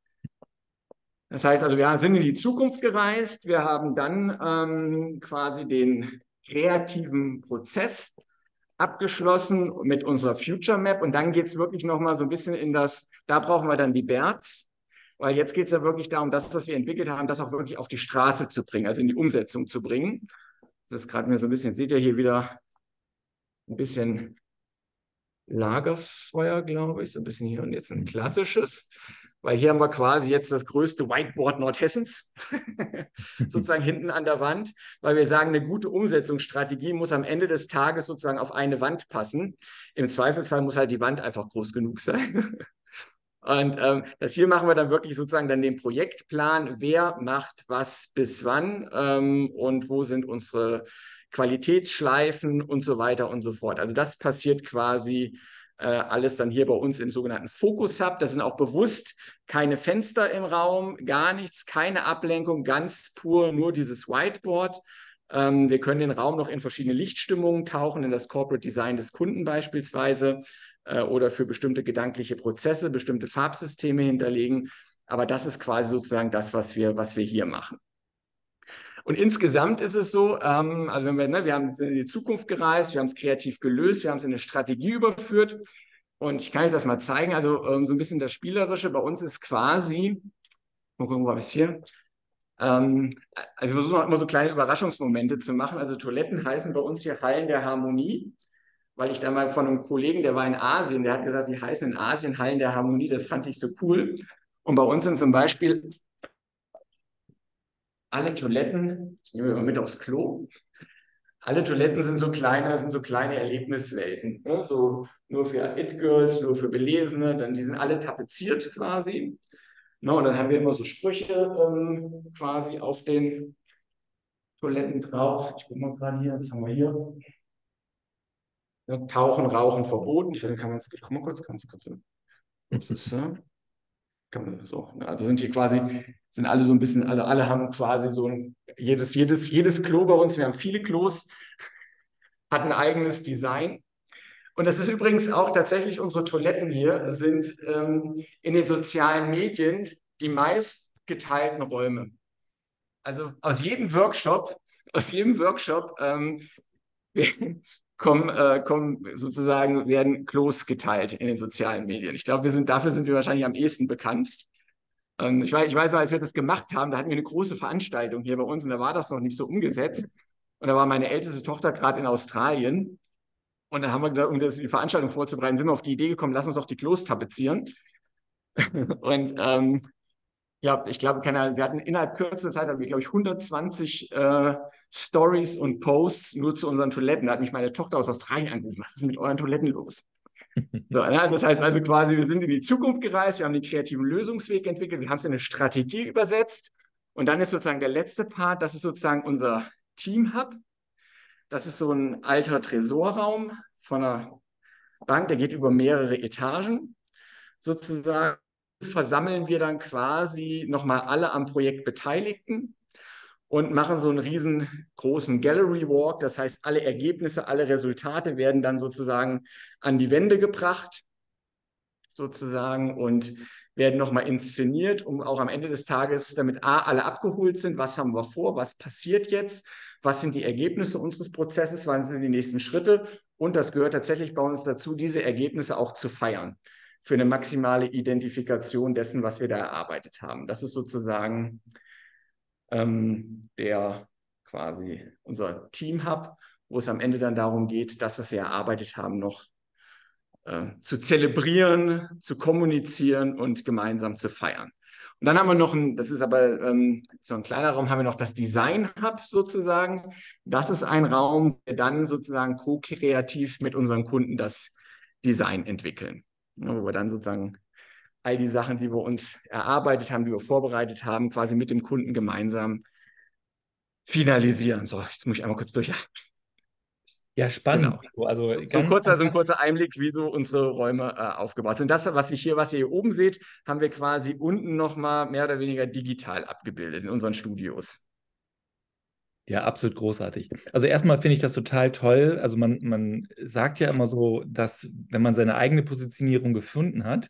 Das heißt also, wir sind in die Zukunft gereist. Wir haben dann quasi den kreativen Prozess abgeschlossen mit unserer Future Map. Und dann geht es wirklich nochmal so ein bisschen in das, da brauchen wir dann die BERTs, weil jetzt geht es ja wirklich darum, das, was wir entwickelt haben, das auch wirklich auf die Straße zu bringen, also in die Umsetzung zu bringen. Das ist gerade mir so ein bisschen, seht ihr hier wieder ein bisschen Lagerfeuer, glaube ich, so ein bisschen hier und jetzt ein klassisches, weil hier haben wir quasi jetzt das größte Whiteboard Nordhessens, sozusagen hinten an der Wand, weil wir sagen, eine gute Umsetzungsstrategie muss am Ende des Tages sozusagen auf eine Wand passen. Im Zweifelsfall muss halt die Wand einfach groß genug sein. Und das hier machen wir dann wirklich sozusagen dann den Projektplan, wer macht was bis wann und wo sind unsere Qualitätsschleifen und so weiter und so fort. Also das passiert quasi alles dann hier bei uns im sogenannten Focus Hub. Da sind auch bewusst keine Fenster im Raum, gar nichts, keine Ablenkung, ganz pur nur dieses Whiteboard. Wir können den Raum noch in verschiedene Lichtstimmungen tauchen, in das Corporate Design des Kunden beispielsweise oder für bestimmte gedankliche Prozesse, bestimmte Farbsysteme hinterlegen. Aber das ist quasi sozusagen das, was wir hier machen. Und insgesamt ist es so, also wenn wir, ne, wir haben in die Zukunft gereist, wir haben es kreativ gelöst, wir haben es in eine Strategie überführt. Und ich kann euch das mal zeigen, also so ein bisschen das Spielerische bei uns ist quasi, mal gucken, wo habe ich es hier? Also wir versuchen auch immer so kleine Überraschungsmomente zu machen. Also Toiletten heißen bei uns hier Hallen der Harmonie, weil ich da mal von einem Kollegen, der war in Asien, der hat gesagt, die heißen in Asien Hallen der Harmonie, das fand ich so cool. Und bei uns sind zum Beispiel alle Toiletten, ich nehme mal mit aufs Klo, alle Toiletten sind so kleine Erlebniswelten. Ne? So nur für It-Girls, nur für Belesene, dann, die sind alle tapeziert quasi. Ne? Und dann haben wir immer so Sprüche quasi auf den Toiletten drauf. Ich gucke mal gerade hier, was haben wir hier? Ne? Tauchen, Rauchen verboten. Ich weiß, kann man es, guck mal kurz, kann man es kurz. Das ist, kann man so. Ne? Also sind hier quasi, sind alle so ein bisschen, alle haben quasi so ein, jedes Klo bei uns, wir haben viele Klos, hat ein eigenes Design. Und das ist übrigens auch tatsächlich, unsere Toiletten hier sind in den sozialen Medien die meist geteilten Räume. Also aus jedem Workshop kommen sozusagen, werden Klos geteilt in den sozialen Medien. Ich glaube, dafür sind wir wahrscheinlich am ehesten bekannt. Ich weiß, als wir das gemacht haben, da hatten wir eine große Veranstaltung hier bei uns und da war das noch nicht so umgesetzt. Und da war meine älteste Tochter gerade in Australien. Und dann haben wir gesagt, um die Veranstaltung vorzubereiten, sind wir auf die Idee gekommen, lass uns doch die Klos tapezieren. Und ich glaube, wir hatten innerhalb kürzester Zeit, glaube ich, 120 Stories und Posts nur zu unseren Toiletten. Da hat mich meine Tochter aus Australien angerufen, was ist mit euren Toiletten los? So, ja, das heißt also quasi, wir sind in die Zukunft gereist, wir haben den kreativen Lösungsweg entwickelt, wir haben es in eine Strategie übersetzt. Und dann ist sozusagen der letzte Part, das ist sozusagen unser Team Hub. Das ist so ein alter Tresorraum von einer Bank, der geht über mehrere Etagen. Sozusagen versammeln wir dann quasi nochmal alle am Projekt Beteiligten und machen so einen riesengroßen Gallery Walk. Das heißt, alle Ergebnisse, alle Resultate werden dann sozusagen an die Wände gebracht, sozusagen, und werden nochmal inszeniert, um auch am Ende des Tages, damit A, alle abgeholt sind, was haben wir vor, was passiert jetzt, was sind die Ergebnisse unseres Prozesses, was sind die nächsten Schritte, und das gehört tatsächlich bei uns dazu, diese Ergebnisse auch zu feiern, für eine maximale Identifikation dessen, was wir da erarbeitet haben. Das ist sozusagen der quasi unser Team Hub, wo es am Ende dann darum geht, das, was wir erarbeitet haben, noch zu zelebrieren, zu kommunizieren und gemeinsam zu feiern. Und dann haben wir noch das ist aber so ein kleiner Raum, haben wir noch das Design Hub sozusagen. Das ist ein Raum, der dann sozusagen ko-kreativ mit unseren Kunden das Design entwickeln. Ja, wo wir dann sozusagen all die Sachen, die wir uns erarbeitet haben, die wir vorbereitet haben, quasi mit dem Kunden gemeinsam finalisieren. So, jetzt muss ich einmal kurz durch. Ja, spannend. Genau. Also So ein ganz kurzer Einblick, wie so unsere Räume aufgebaut sind. Das, was ihr hier oben seht, haben wir quasi unten nochmal mehr oder weniger digital abgebildet in unseren Studios. Ja, absolut großartig. Also erstmal finde ich das total toll. Also man sagt ja immer so, dass wenn man seine eigene Positionierung gefunden hat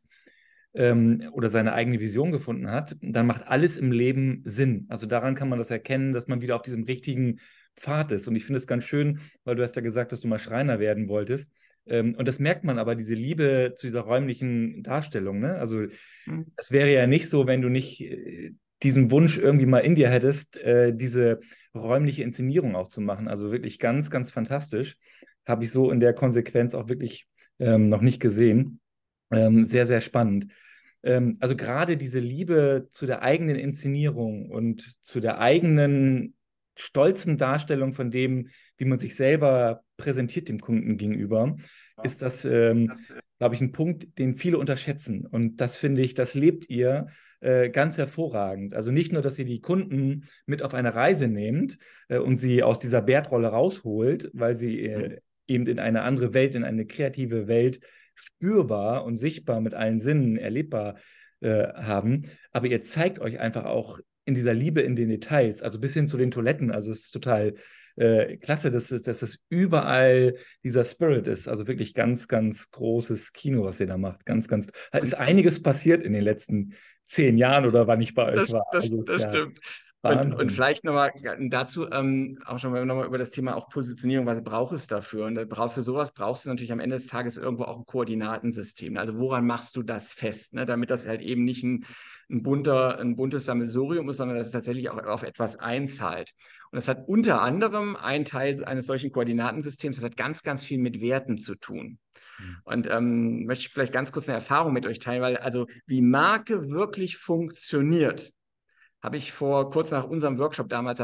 oder seine eigene Vision gefunden hat, dann macht alles im Leben Sinn. Also daran kann man das erkennen, dass man wieder auf diesem richtigen Pfad ist. Und ich finde es ganz schön, weil du hast ja gesagt, dass du mal Schreiner werden wolltest. Und das merkt man aber, diese Liebe zu dieser räumlichen Darstellung. Ne? Also Hm. es wäre ja nicht so, wenn du nicht diesen Wunsch irgendwie mal in dir hättest, diese räumliche Inszenierung auch zu machen. Also wirklich ganz, ganz fantastisch. Habe ich so in der Konsequenz auch wirklich noch nicht gesehen. Sehr, sehr spannend. Also gerade diese Liebe zu der eigenen Inszenierung und zu der eigenen stolzen Darstellung von dem, wie man sich selber präsentiert dem Kunden gegenüber, ist das, glaube ich, ein Punkt, den viele unterschätzen. Und das finde ich, das lebt ihr ganz hervorragend. Also nicht nur, dass ihr die Kunden mit auf eine Reise nehmt und sie aus dieser Bärtrolle rausholt, weil sie eben in eine andere Welt, in eine kreative Welt spürbar und sichtbar mit allen Sinnen erlebbar haben. Aber ihr zeigt euch einfach auch in dieser Liebe in den Details, also bis hin zu den Toiletten. Also es ist total klasse, dass es überall dieser Spirit ist. Also wirklich ganz, ganz großes Kino, was ihr da macht. Ganz, ganz. Da ist Und einiges passiert in den letzten 10 Jahren oder wann ich bei euch war. Also es ist das ja stimmt. Und Wahnsinn. vielleicht nochmal dazu, auch schon mal nochmal über das Thema auch Positionierung, was braucht es dafür? Und für sowas brauchst du natürlich am Ende des Tages irgendwo auch ein Koordinatensystem. Also woran machst du das fest, ne? Damit das halt eben nicht ein buntes Sammelsurium ist, sondern dass es tatsächlich auch auf etwas einzahlt. Und das hat unter anderem ein Teil eines solchen Koordinatensystems, das hat ganz, ganz viel mit Werten zu tun. Und möchte ich vielleicht ganz kurz eine Erfahrung mit euch teilen, weil also wie Marke wirklich funktioniert, habe ich kurz nach unserem Workshop damals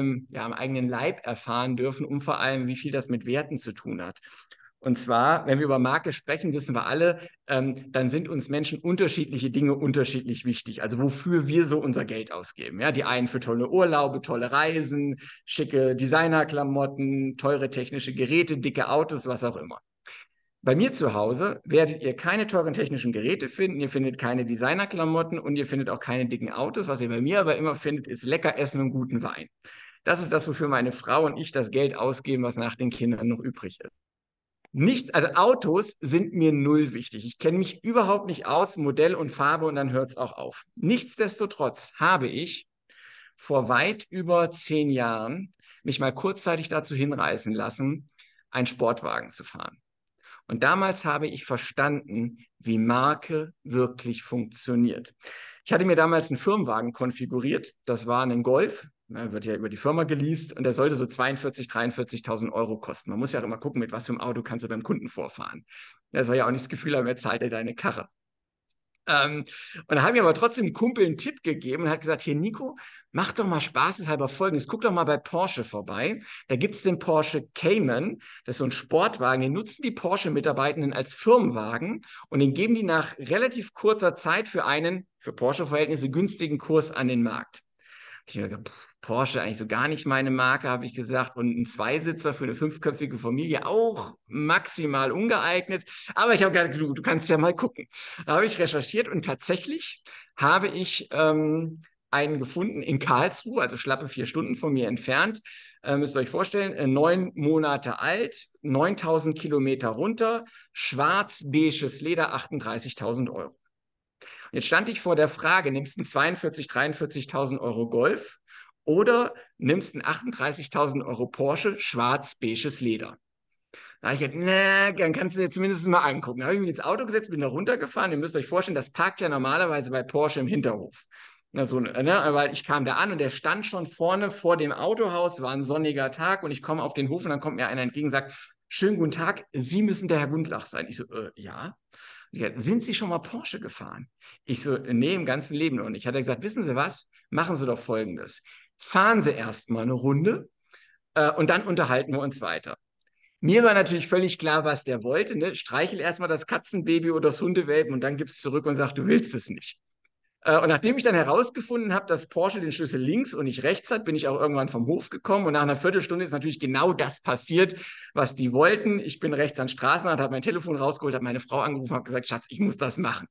am eigenen Leib erfahren dürfen, und vor allem, wie viel das mit Werten zu tun hat. Und zwar, wenn wir über Marke sprechen, wissen wir alle, dann sind uns Menschen unterschiedliche Dinge unterschiedlich wichtig. Also wofür wir so unser Geld ausgeben. Ja, die einen für tolle Urlaube, tolle Reisen, schicke Designerklamotten, teure technische Geräte, dicke Autos, was auch immer. Bei mir zu Hause werdet ihr keine teuren technischen Geräte finden, ihr findet keine Designerklamotten und ihr findet auch keine dicken Autos. Was ihr bei mir aber immer findet, ist lecker Essen und guten Wein. Das ist das, wofür meine Frau und ich das Geld ausgeben, was nach den Kindern noch übrig ist. Nichts, also Autos sind mir null wichtig. Ich kenne mich überhaupt nicht aus, Modell und Farbe und dann hört es auch auf. Nichtsdestotrotz habe ich vor weit über 10 Jahren mich mal kurzzeitig dazu hinreißen lassen, einen Sportwagen zu fahren. Und damals habe ich verstanden, wie Marke wirklich funktioniert. Ich hatte mir damals einen Firmenwagen konfiguriert. Das war ein Golf. Wird ja über die Firma geleast und der sollte so 42.000, 43.000 Euro kosten. Man muss ja auch immer gucken, mit was für einem Auto kannst du beim Kunden vorfahren. Er soll ja auch nicht das Gefühl haben, er zahlt dir deine Karre. Und da habe ich aber trotzdem einem Kumpel einen Tipp gegeben und hat gesagt, hier Nico, mach doch mal spaßeshalber Folgendes, guck doch mal bei Porsche vorbei. Da gibt es den Porsche Cayman, das ist so ein Sportwagen, den nutzen die Porsche-Mitarbeitenden als Firmenwagen und den geben die nach relativ kurzer Zeit für einen, für Porsche-Verhältnisse, günstigen Kurs an den Markt. Ich habe gedacht, Porsche eigentlich so gar nicht meine Marke, habe ich gesagt. Und ein Zweisitzer für eine 5-köpfige Familie auch maximal ungeeignet. Aber ich habe gedacht, du kannst ja mal gucken. Da habe ich recherchiert und tatsächlich habe ich einen gefunden in Karlsruhe, also schlappe 4 Stunden von mir entfernt. Müsst ihr euch vorstellen, 9 Monate alt, 9.000 Kilometer runter, schwarz-beiges Leder, 38.000 Euro. Jetzt stand ich vor der Frage, nimmst du einen 42.000, 43.000 Euro Golf oder nimmst einen 38.000 Euro Porsche, schwarz-beiges Leder? Da habe ich gedacht, na, dann kannst du dir zumindest mal angucken. Da habe ich mich ins Auto gesetzt, bin da runtergefahren. Ihr müsst euch vorstellen, das parkt ja normalerweise bei Porsche im Hinterhof. Na, so, ne, weil ich kam da an und der stand schon vorne vor dem Autohaus, war ein sonniger Tag und ich komme auf den Hof und dann kommt mir einer entgegen und sagt, schönen guten Tag, Sie müssen der Herr Gundlach sein. Ich so, ja. Sind Sie schon mal Porsche gefahren? Ich so, nee, im ganzen Leben noch nicht. Hat er gesagt, wissen Sie was? Machen Sie doch Folgendes. Fahren Sie erst mal eine Runde und dann unterhalten wir uns weiter. Mir war natürlich völlig klar, was der wollte. Ne? Streichel erst mal das Katzenbaby oder das Hundewelpen und dann gibst es zurück und sagt, du willst es nicht. Und nachdem ich dann herausgefunden habe, dass Porsche den Schlüssel links und nicht rechts hat, bin ich auch irgendwann vom Hof gekommen. Und nach einer Viertelstunde ist natürlich genau das passiert, was die wollten. Ich bin rechts an den Straßenrand, habe mein Telefon rausgeholt, habe meine Frau angerufen, habe gesagt, Schatz, ich muss das machen.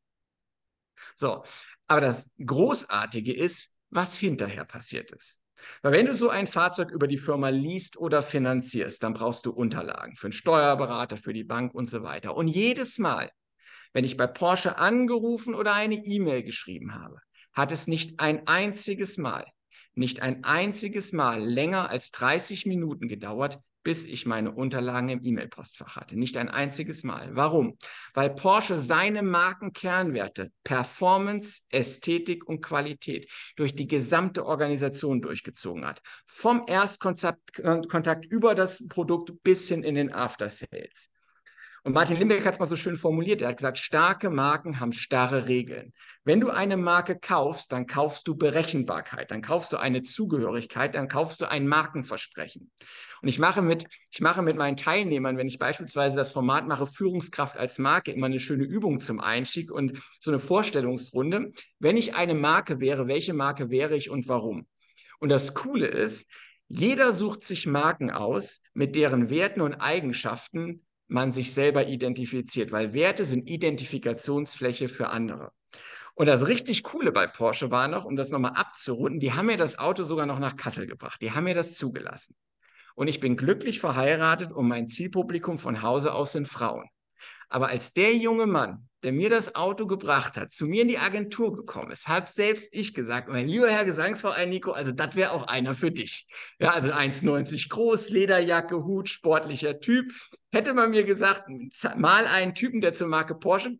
So, aber das Großartige ist, was hinterher passiert ist. Weil wenn du so ein Fahrzeug über die Firma liest oder finanzierst, dann brauchst du Unterlagen für einen Steuerberater, für die Bank und so weiter. Und jedes Mal, wenn ich bei Porsche angerufen oder eine E-Mail geschrieben habe, hat es nicht ein einziges Mal länger als 30 Minuten gedauert, bis ich meine Unterlagen im E-Mail-Postfach hatte. Nicht ein einziges Mal. Warum? Weil Porsche seine Markenkernwerte, Performance, Ästhetik und Qualität durch die gesamte Organisation durchgezogen hat. Vom Erstkontakt über das Produkt bis hin in den After-Sales. Und Martin Limbeck hat es mal so schön formuliert. Er hat gesagt, starke Marken haben starre Regeln. Wenn du eine Marke kaufst, dann kaufst du Berechenbarkeit, dann kaufst du eine Zugehörigkeit, dann kaufst du ein Markenversprechen. Und ich mache mit meinen Teilnehmern, wenn ich beispielsweise das Format mache, Führungskraft als Marke, immer eine schöne Übung zum Einstieg und so eine Vorstellungsrunde. Wenn ich eine Marke wäre, welche Marke wäre ich und warum? Und das Coole ist, jeder sucht sich Marken aus, mit deren Werten und Eigenschaften man sich selber identifiziert, weil Werte sind Identifikationsfläche für andere. Und das richtig Coole bei Porsche war noch, um das nochmal abzurunden, die haben mir das Auto sogar noch nach Kassel gebracht. Die haben mir das zugelassen. Und ich bin glücklich verheiratet und mein Zielpublikum von Hause aus sind Frauen. Aber als der junge Mann, der mir das Auto gebracht hat, zu mir in die Agentur gekommen ist, habe selbst ich gesagt, mein lieber Herr Gesangsverein Nico, also das wäre auch einer für dich. Ja, also 1,90 groß, Lederjacke, Hut, sportlicher Typ. Hätte man mir gesagt, mal einen Typen, der zur Marke Porsche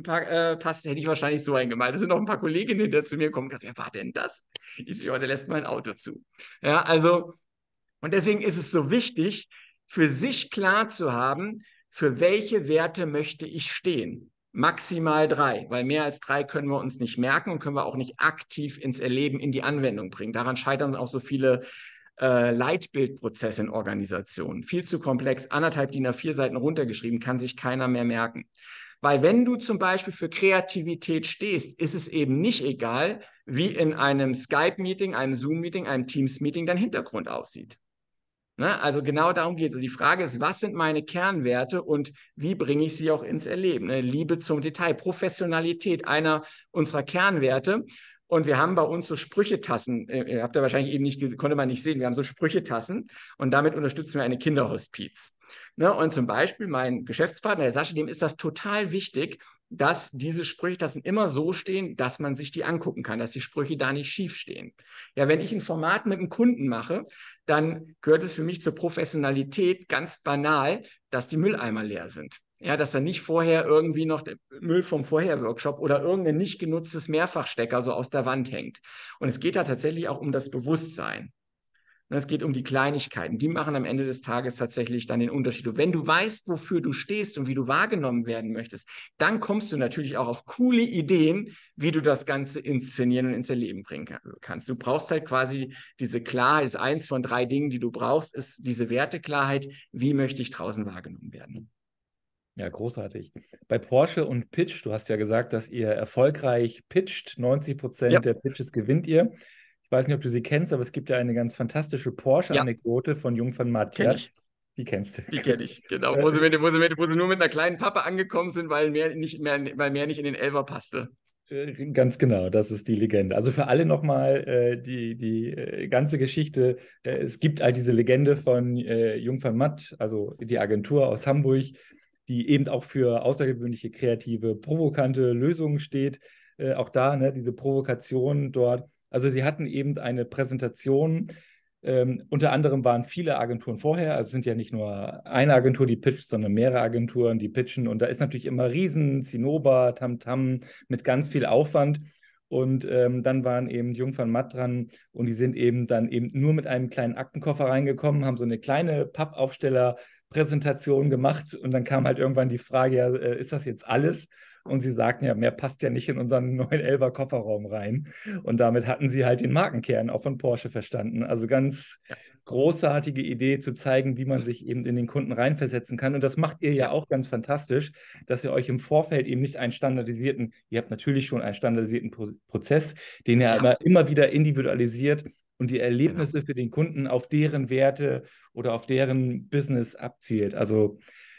passt, hätte ich wahrscheinlich so einen gemalt. Da sind noch ein paar Kolleginnen, die zu mir kommen und gesagt, wer war denn das? Ich so, ja, der lässt mein Auto zu. Ja, also, und deswegen ist es so wichtig, für sich klar zu haben, für welche Werte möchte ich stehen? Maximal 3, weil mehr als 3 können wir uns nicht merken und können wir auch nicht aktiv ins Erleben, in die Anwendung bringen. Daran scheitern auch so viele Leitbildprozesse in Organisationen. Viel zu komplex, 1,5 DIN A4 Seiten runtergeschrieben, kann sich keiner mehr merken. Weil wenn du zum Beispiel für Kreativität stehst, ist es eben nicht egal, wie in einem Skype-Meeting, einem Zoom-Meeting, einem Teams-Meeting dein Hintergrund aussieht. Ne? Also genau darum geht es. Also die Frage ist, was sind meine Kernwerte und wie bringe ich sie auch ins Erleben? Ne? Liebe zum Detail, Professionalität, einer unserer Kernwerte. Und wir haben bei uns so Sprüchetassen. Ihr habt ja wahrscheinlich eben nicht, konnte man nicht sehen. Wir haben so Sprüchetassen und damit unterstützen wir eine Kinderhospiz. Ne? Und zum Beispiel mein Geschäftspartner, der Sascha, dem ist das total wichtig, dass diese Sprüchetassen immer so stehen, dass man sich die angucken kann, dass die Sprüche da nicht schief stehen. Ja, wenn ich ein Format mit einem Kunden mache, dann gehört es für mich zur Professionalität ganz banal, dass die Mülleimer leer sind. Ja, dass da nicht vorher irgendwie noch der Müll vom Vorher-Workshop oder irgendein nicht genutztes Mehrfachstecker so aus der Wand hängt. Und es geht da tatsächlich auch um das Bewusstsein. Und es geht um die Kleinigkeiten. Die machen am Ende des Tages tatsächlich dann den Unterschied. Und wenn du weißt, wofür du stehst und wie du wahrgenommen werden möchtest, dann kommst du natürlich auch auf coole Ideen, wie du das Ganze inszenieren und ins Leben bringen kannst. Du brauchst halt quasi diese Klarheit, ist eins von 3 Dingen, die du brauchst, ist diese Werteklarheit, wie möchte ich draußen wahrgenommen werden. Ja, großartig. Bei Porsche und Pitch, du hast ja gesagt, dass ihr erfolgreich pitcht. 90% Ja, der Pitches gewinnt ihr. Ich weiß nicht, ob du sie kennst, aber es gibt ja eine ganz fantastische ja, Porsche-Anekdote von Jung van Matt, kenne ja? ich. Die kennst du. Die kenne ich, genau. Äh, Wo sie nur mit einer kleinen Pappe angekommen sind, weil mehr nicht in den Elfer passte. Ganz genau, das ist die Legende. Also für alle nochmal die ganze Geschichte. Es gibt all diese Legende von Jung van Matt, also die Agentur aus Hamburg, die eben auch für außergewöhnliche, kreative, provokante Lösungen steht. Auch da, ne, diese Provokation dort. Also sie hatten eben eine Präsentation. Unter anderem waren viele Agenturen vorher, also es sind ja nicht nur eine Agentur, die pitcht, sondern mehrere Agenturen, die pitchen. Und da ist natürlich immer riesen Zinnober, Tamtam mit ganz viel Aufwand. Und dann waren eben Jung van Matt dran und die sind eben dann eben nur mit einem kleinen Aktenkoffer reingekommen, haben so eine kleine Pappaufsteller-Präsentation gemacht und dann kam halt irgendwann die Frage, ja, ist das jetzt alles? Und sie sagten ja, mehr passt ja nicht in unseren 911er Kofferraum rein. Und damit hatten sie halt den Markenkern auch von Porsche verstanden. Also ganz Ja, großartige Idee zu zeigen, wie man sich eben in den Kunden reinversetzen kann. Und das macht ihr ja ja, auch ganz fantastisch, dass ihr euch im Vorfeld eben nicht einen standardisierten, ihr habt natürlich schon einen standardisierten Prozess, den ihr ja, immer wieder individualisiert und die genau, Erlebnisse für den Kunden auf deren Werte oder auf deren Business abzielt. Also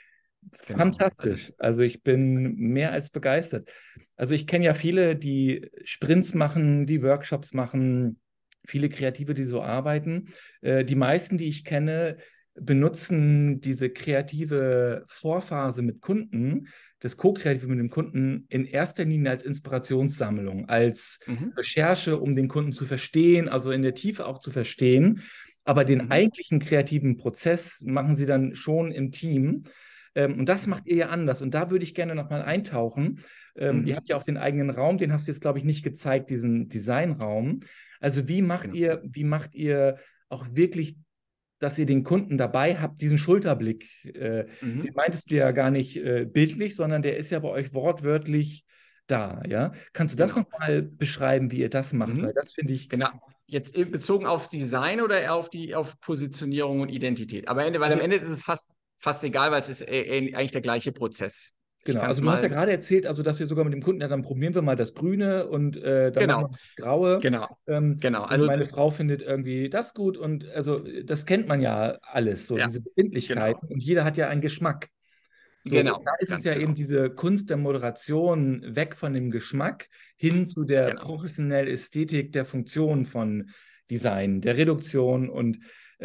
genau. Also, fantastisch. Also ich bin mehr als begeistert. Also ich kenne ja viele, die Sprints machen, die Workshops machen, viele Kreative, die so arbeiten. Die meisten, die ich kenne, benutzen diese kreative Vorphase mit Kunden, das Co-Kreative mit dem Kunden in erster Linie als Inspirationssammlung, als mhm, Recherche, um den Kunden zu verstehen, also in der Tiefe auch zu verstehen. Aber den mhm, eigentlichen kreativen Prozess machen sie dann schon im Team. Und das genau, macht ihr ja anders. Und da würde ich gerne nochmal eintauchen. Ihr mhm, habt ja auch den eigenen Raum, den hast du jetzt, glaube ich, nicht gezeigt, diesen Designraum. Also genau, wie macht ihr auch wirklich, dass ihr den Kunden dabei habt, diesen Schulterblick? Den mhm, meintest du ja gar nicht bildlich, sondern der ist ja bei euch wortwörtlich da, ja? Kannst du das genau, nochmal beschreiben, wie ihr das macht? Weil mhm, das finde ich, genau. Jetzt bezogen aufs Design oder eher auf Positionierung und Identität? Weil am also Ende ist es fast egal, weil es ist eigentlich der gleiche Prozess. Ich genau, kann es also du hast ja mal, gerade erzählt, also dass wir sogar mit dem Kunden, ja, dann probieren wir mal das Grüne und dann machen genau, wir mal das Graue. genau, genau. Und Also, meine Frau findet irgendwie das gut und also das kennt man ja alles, so ja, diese genau, Befindlichkeiten und jeder hat ja einen Geschmack. So, und da genau, ist es ganz ja genau, eben diese Kunst der Moderation weg von dem Geschmack hin zu der genau. professionellen Ästhetik der Funktion von Design, der Reduktion. Und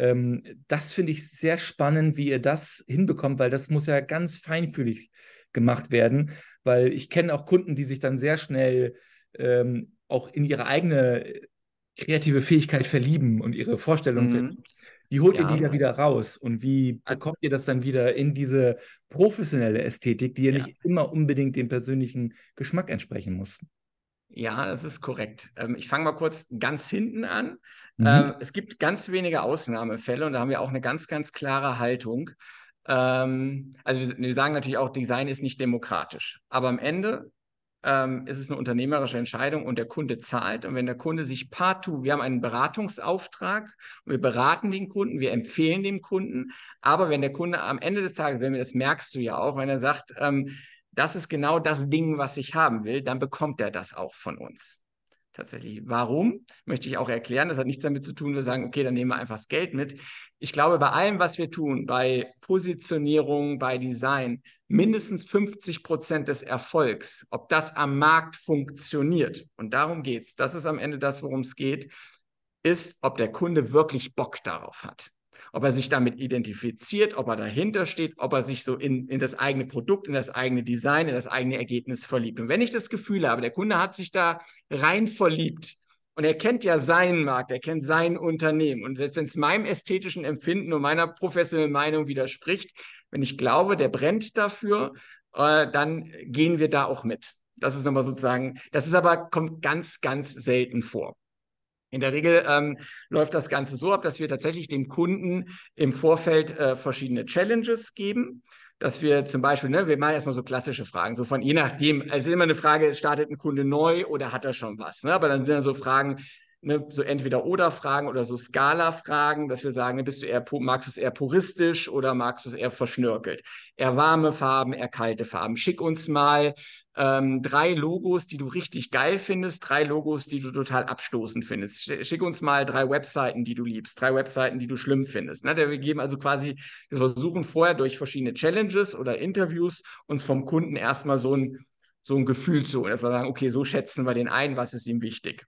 das finde ich sehr spannend, wie ihr das hinbekommt, weil das muss ja ganz feinfühlig gemacht werden, weil ich kenne auch Kunden, die sich dann sehr schnell auch in ihre eigene kreative Fähigkeit verlieben und ihre Vorstellungen verlieben. Mhm. Wie holt ihr die Ja, da wieder raus und wie bekommt ihr das dann wieder in diese professionelle Ästhetik, die ja ja. nicht immer unbedingt dem persönlichen Geschmack entsprechen muss? Ja, das ist korrekt. Ich fange mal kurz ganz hinten an. Mhm. Es gibt ganz wenige Ausnahmefälle und da haben wir auch eine ganz, ganz klare Haltung. Also wir sagen natürlich auch, Design ist nicht demokratisch. Aber am Ende ist es eine unternehmerische Entscheidung und der Kunde zahlt. Und wenn der Kunde sich partout, wir haben einen Beratungsauftrag und wir beraten den Kunden, wir empfehlen dem Kunden. Aber wenn der Kunde am Ende des Tages, wenn wir das merkst du ja auch, wenn er sagt, das ist genau das Ding, was ich haben will, dann bekommt er das auch von uns. tatsächlich. Warum? Möchte ich auch erklären. Das hat nichts damit zu tun, wir sagen, okay, dann nehmen wir einfach das Geld mit. Ich glaube, bei allem, was wir tun, bei Positionierung, bei Design, mindestens 50% des Erfolgs, ob das am Markt funktioniert, und darum geht es, das ist am Ende das, worum es geht, ist, ob der Kunde wirklich Bock darauf hat. Ob er sich damit identifiziert, ob er dahinter steht, ob er sich so in das eigene Produkt, in das eigene Design, in das eigene Ergebnis verliebt. Und wenn ich das Gefühl habe, der Kunde hat sich da rein verliebt und er kennt ja seinen Markt, er kennt sein Unternehmen und selbst wenn es meinem ästhetischen Empfinden und meiner professionellen Meinung widerspricht, wenn ich glaube, der brennt dafür, dann gehen wir da auch mit. Das ist nochmal sozusagen, das ist aber, kommt ganz, ganz selten vor. In der Regel läuft das Ganze so ab, dass wir tatsächlich dem Kunden im Vorfeld verschiedene Challenges geben, dass wir zum Beispiel, ne, wir machen erstmal so klassische Fragen, so von je nachdem, es ist immer eine Frage, startet ein Kunde neu oder hat er schon was, ne? Aber dann sind dann so Fragen, ne, so entweder oder Fragen oder so Skala-Fragen, dass wir sagen, ne, magst du es eher puristisch oder magst du es eher verschnörkelt? Eher warme Farben, eher kalte Farben. Schick uns mal 3 Logos, die du richtig geil findest, 3 Logos, die du total abstoßend findest. Schick uns mal 3 Webseiten, die du liebst, 3 Webseiten, die du schlimm findest. Ne? Wir geben also quasi, wir versuchen vorher durch verschiedene Challenges oder Interviews uns vom Kunden erstmal so ein Gefühl zu holen, dass wir sagen, okay, so schätzen wir den ein, was ist ihm wichtig.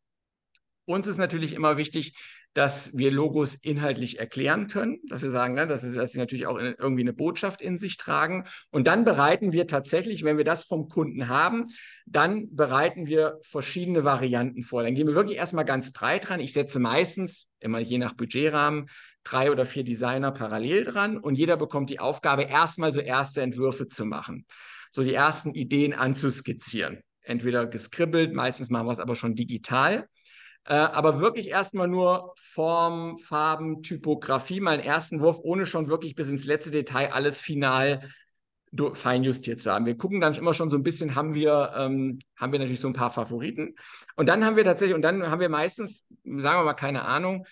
Uns ist natürlich immer wichtig, dass wir Logos inhaltlich erklären können, dass wir sagen, ne, dass sie natürlich auch irgendwie eine Botschaft in sich tragen. Und dann bereiten wir tatsächlich, wenn wir das vom Kunden haben, dann bereiten wir verschiedene Varianten vor. Dann gehen wir wirklich erstmal ganz breit ran. Ich setze meistens, immer je nach Budgetrahmen, 3 oder 4 Designer parallel dran und jeder bekommt die Aufgabe, erstmal so erste Entwürfe zu machen, so die ersten Ideen anzuskizzieren. Entweder geskribbelt, meistens machen wir es aber schon digital. Aber wirklich erstmal nur Form, Farben, Typografie, mal einen ersten Wurf, ohne schon wirklich bis ins letzte Detail alles final feinjustiert zu haben. Wir gucken dann immer schon so ein bisschen, haben wir natürlich so ein paar Favoriten. Und dann haben wir tatsächlich, und dann haben wir meistens, sagen wir mal, keine Ahnung,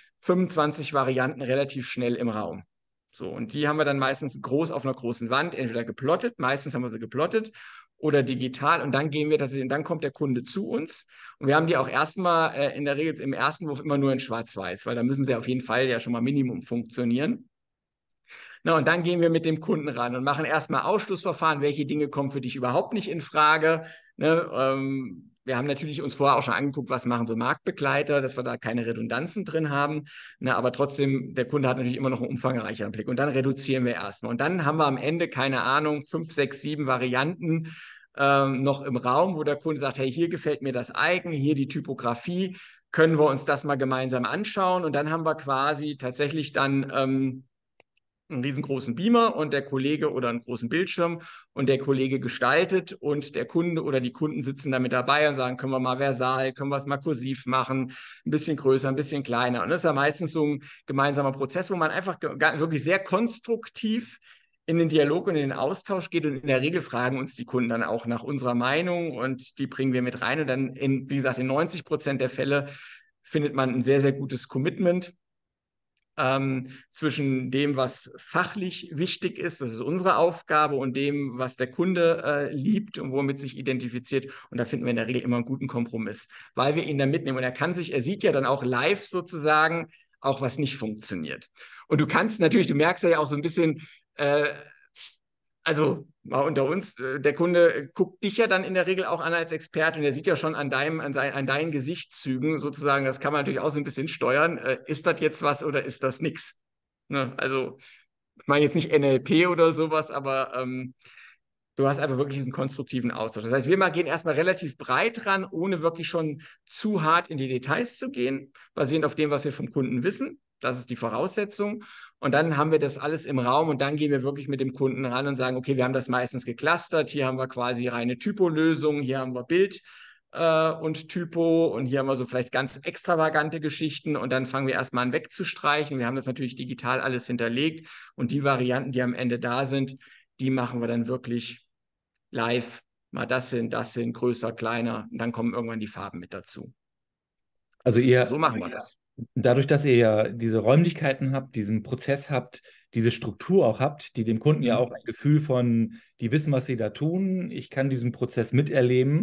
25 Varianten relativ schnell im Raum. So, und die haben wir dann meistens groß auf einer großen Wand, entweder geplottet, meistens haben wir sie geplottet, oder digital. Und dann gehen wir tatsächlich, und dann kommt der Kunde zu uns. Und wir haben die auch erstmal in der Regel im ersten Wurf immer nur in Schwarz-Weiß, weil da müssen sie auf jeden Fall ja schon mal Minimum funktionieren. Na, und dann gehen wir mit dem Kunden ran und machen erstmal Ausschlussverfahren, welche Dinge kommen für dich überhaupt nicht in Frage. Ne, wir haben natürlich uns vorher auch schon angeguckt, was machen so Marktbegleiter, dass wir da keine Redundanzen drin haben. Ne, aber trotzdem, der Kunde hat natürlich immer noch einen umfangreicheren Blick. Und dann reduzieren wir erstmal. Und dann haben wir am Ende, keine Ahnung, 5, 6, 7 Varianten noch im Raum, wo der Kunde sagt, hey, hier gefällt mir das Icon, hier die Typografie, können wir uns das mal gemeinsam anschauen. Und dann haben wir quasi tatsächlich dann einen riesengroßen Beamer und der Kollege oder einen großen Bildschirm und der Kollege gestaltet und der Kunde oder die Kunden sitzen da mit dabei und sagen, können wir mal versal, können wir es mal kursiv machen, ein bisschen größer, ein bisschen kleiner. Und das ist ja meistens so ein gemeinsamer Prozess, wo man einfach wirklich sehr konstruktiv in den Dialog und in den Austausch geht und in der Regel fragen uns die Kunden dann auch nach unserer Meinung und die bringen wir mit rein und dann, wie gesagt, in 90% der Fälle findet man ein sehr, sehr gutes Commitment zwischen dem, was fachlich wichtig ist, das ist unsere Aufgabe, und dem, was der Kunde liebt und womit sich identifiziert. Und da finden wir in der Regel immer einen guten Kompromiss, weil wir ihn dann mitnehmen. Und er sieht ja dann auch live sozusagen, auch was nicht funktioniert. Und du kannst natürlich, du merkst ja auch so ein bisschen, also mal unter uns, der Kunde guckt dich ja dann in der Regel auch an als Experte und der sieht ja schon an deinen Gesichtszügen sozusagen, das kann man natürlich auch so ein bisschen steuern. Ist das jetzt was oder ist das nichts? Ne? Also, ich meine jetzt nicht NLP oder sowas, aber du hast einfach wirklich diesen konstruktiven Austausch. Das heißt, gehen erstmal relativ breit ran, ohne wirklich schon zu hart in die Details zu gehen, basierend auf dem, was wir vom Kunden wissen. Das ist die Voraussetzung. Und dann haben wir das alles im Raum und dann gehen wir wirklich mit dem Kunden ran und sagen, okay, wir haben das meistens geclustert. Hier haben wir quasi reine Typolösungen, hier haben wir Bild und Typo und hier haben wir so vielleicht ganz extravagante Geschichten und dann fangen wir erstmal an wegzustreichen. Wir haben das natürlich digital alles hinterlegt und die Varianten, die am Ende da sind, die machen wir dann wirklich live, mal das hin, größer, kleiner, und dann kommen irgendwann die Farben mit dazu. Also So machen wir das. dadurch, dass ihr ja diese Räumlichkeiten habt, diesen Prozess habt, diese Struktur auch habt, die dem Kunden ja auch ein Gefühl von, die wissen, was sie da tun, ich kann diesen Prozess miterleben,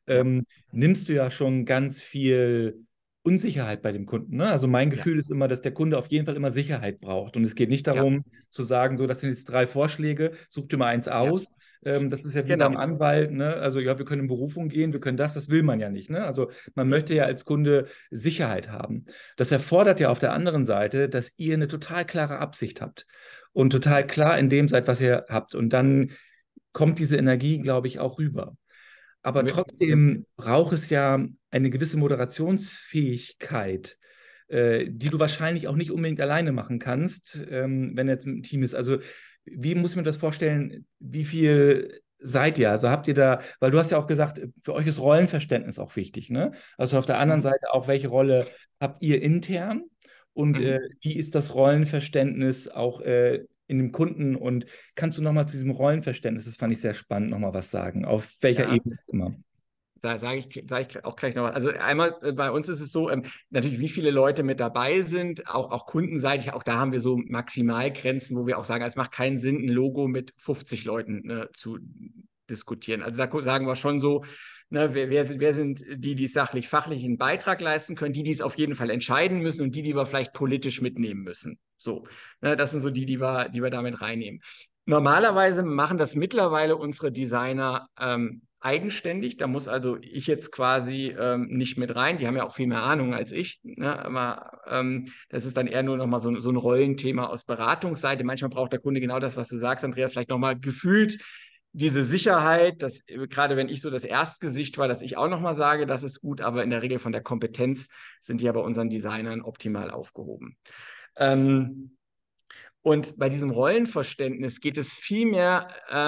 Ja, nimmst du ja schon ganz viel Unsicherheit bei dem Kunden. Ne? Also mein ja, Gefühl ist immer, dass der Kunde auf jeden Fall immer Sicherheit braucht. Und es geht nicht ja, darum zu sagen, so, das sind jetzt 3 Vorschläge, such dir mal eins ja, aus. Das ist ja wie beim genau. Anwalt, ne? Also ja, wir können in Berufung gehen, wir können das will man ja nicht. Ne? Also man möchte ja als Kunde Sicherheit haben. Das erfordert ja auf der anderen Seite, dass ihr eine total klare Absicht habt und total Ja, klar in dem seid, was ihr habt. Und dann kommt diese Energie, glaube ich, auch rüber. Aber mit, mit, trotzdem braucht es ja eine gewisse Moderationsfähigkeit, die du wahrscheinlich auch nicht unbedingt alleine machen kannst, wenn jetzt ein Team ist. Also, wie muss ich mir das vorstellen? Wie viel seid ihr? Also habt ihr da, weil du hast ja auch gesagt, für euch ist Rollenverständnis auch wichtig, ne? Also auf der anderen mhm, Seite auch, welche Rolle habt ihr intern und mhm. wie ist das Rollenverständnis auch in dem Kunden und kannst du nochmal zu diesem Rollenverständnis, das fand ich sehr spannend, nochmal was sagen, auf welcher Ja. Ebene immer? Sag ich auch gleich noch was. Also einmal bei uns ist es so, natürlich, wie viele Leute mit dabei sind, auch kundenseitig, auch da haben wir so Maximalgrenzen, wo wir auch sagen, es macht keinen Sinn, ein Logo mit 50 Leuten zu diskutieren. Also da sagen wir schon so, ne, wer sind die, die sachlich, fachlich einen Beitrag leisten können, die es auf jeden Fall entscheiden müssen und die wir vielleicht politisch mitnehmen müssen. So, ne, das sind so die wir damit reinnehmen. Normalerweise machen das mittlerweile unsere Designer eigenständig. Da muss also ich jetzt quasi nicht mit rein. Die haben ja auch viel mehr Ahnung als ich. Ne? Aber das ist dann eher nur nochmal so ein Rollenthema aus Beratungsseite. Manchmal braucht der Kunde genau das, was du sagst, Andreas, vielleicht nochmal gefühlt diese Sicherheit, dass gerade wenn ich so das Erstgesicht war, dass ich auch nochmal sage, das ist gut, aber in der Regel von der Kompetenz sind die ja bei unseren Designern optimal aufgehoben. Ähm, und bei diesem Rollenverständnis geht es vielmehr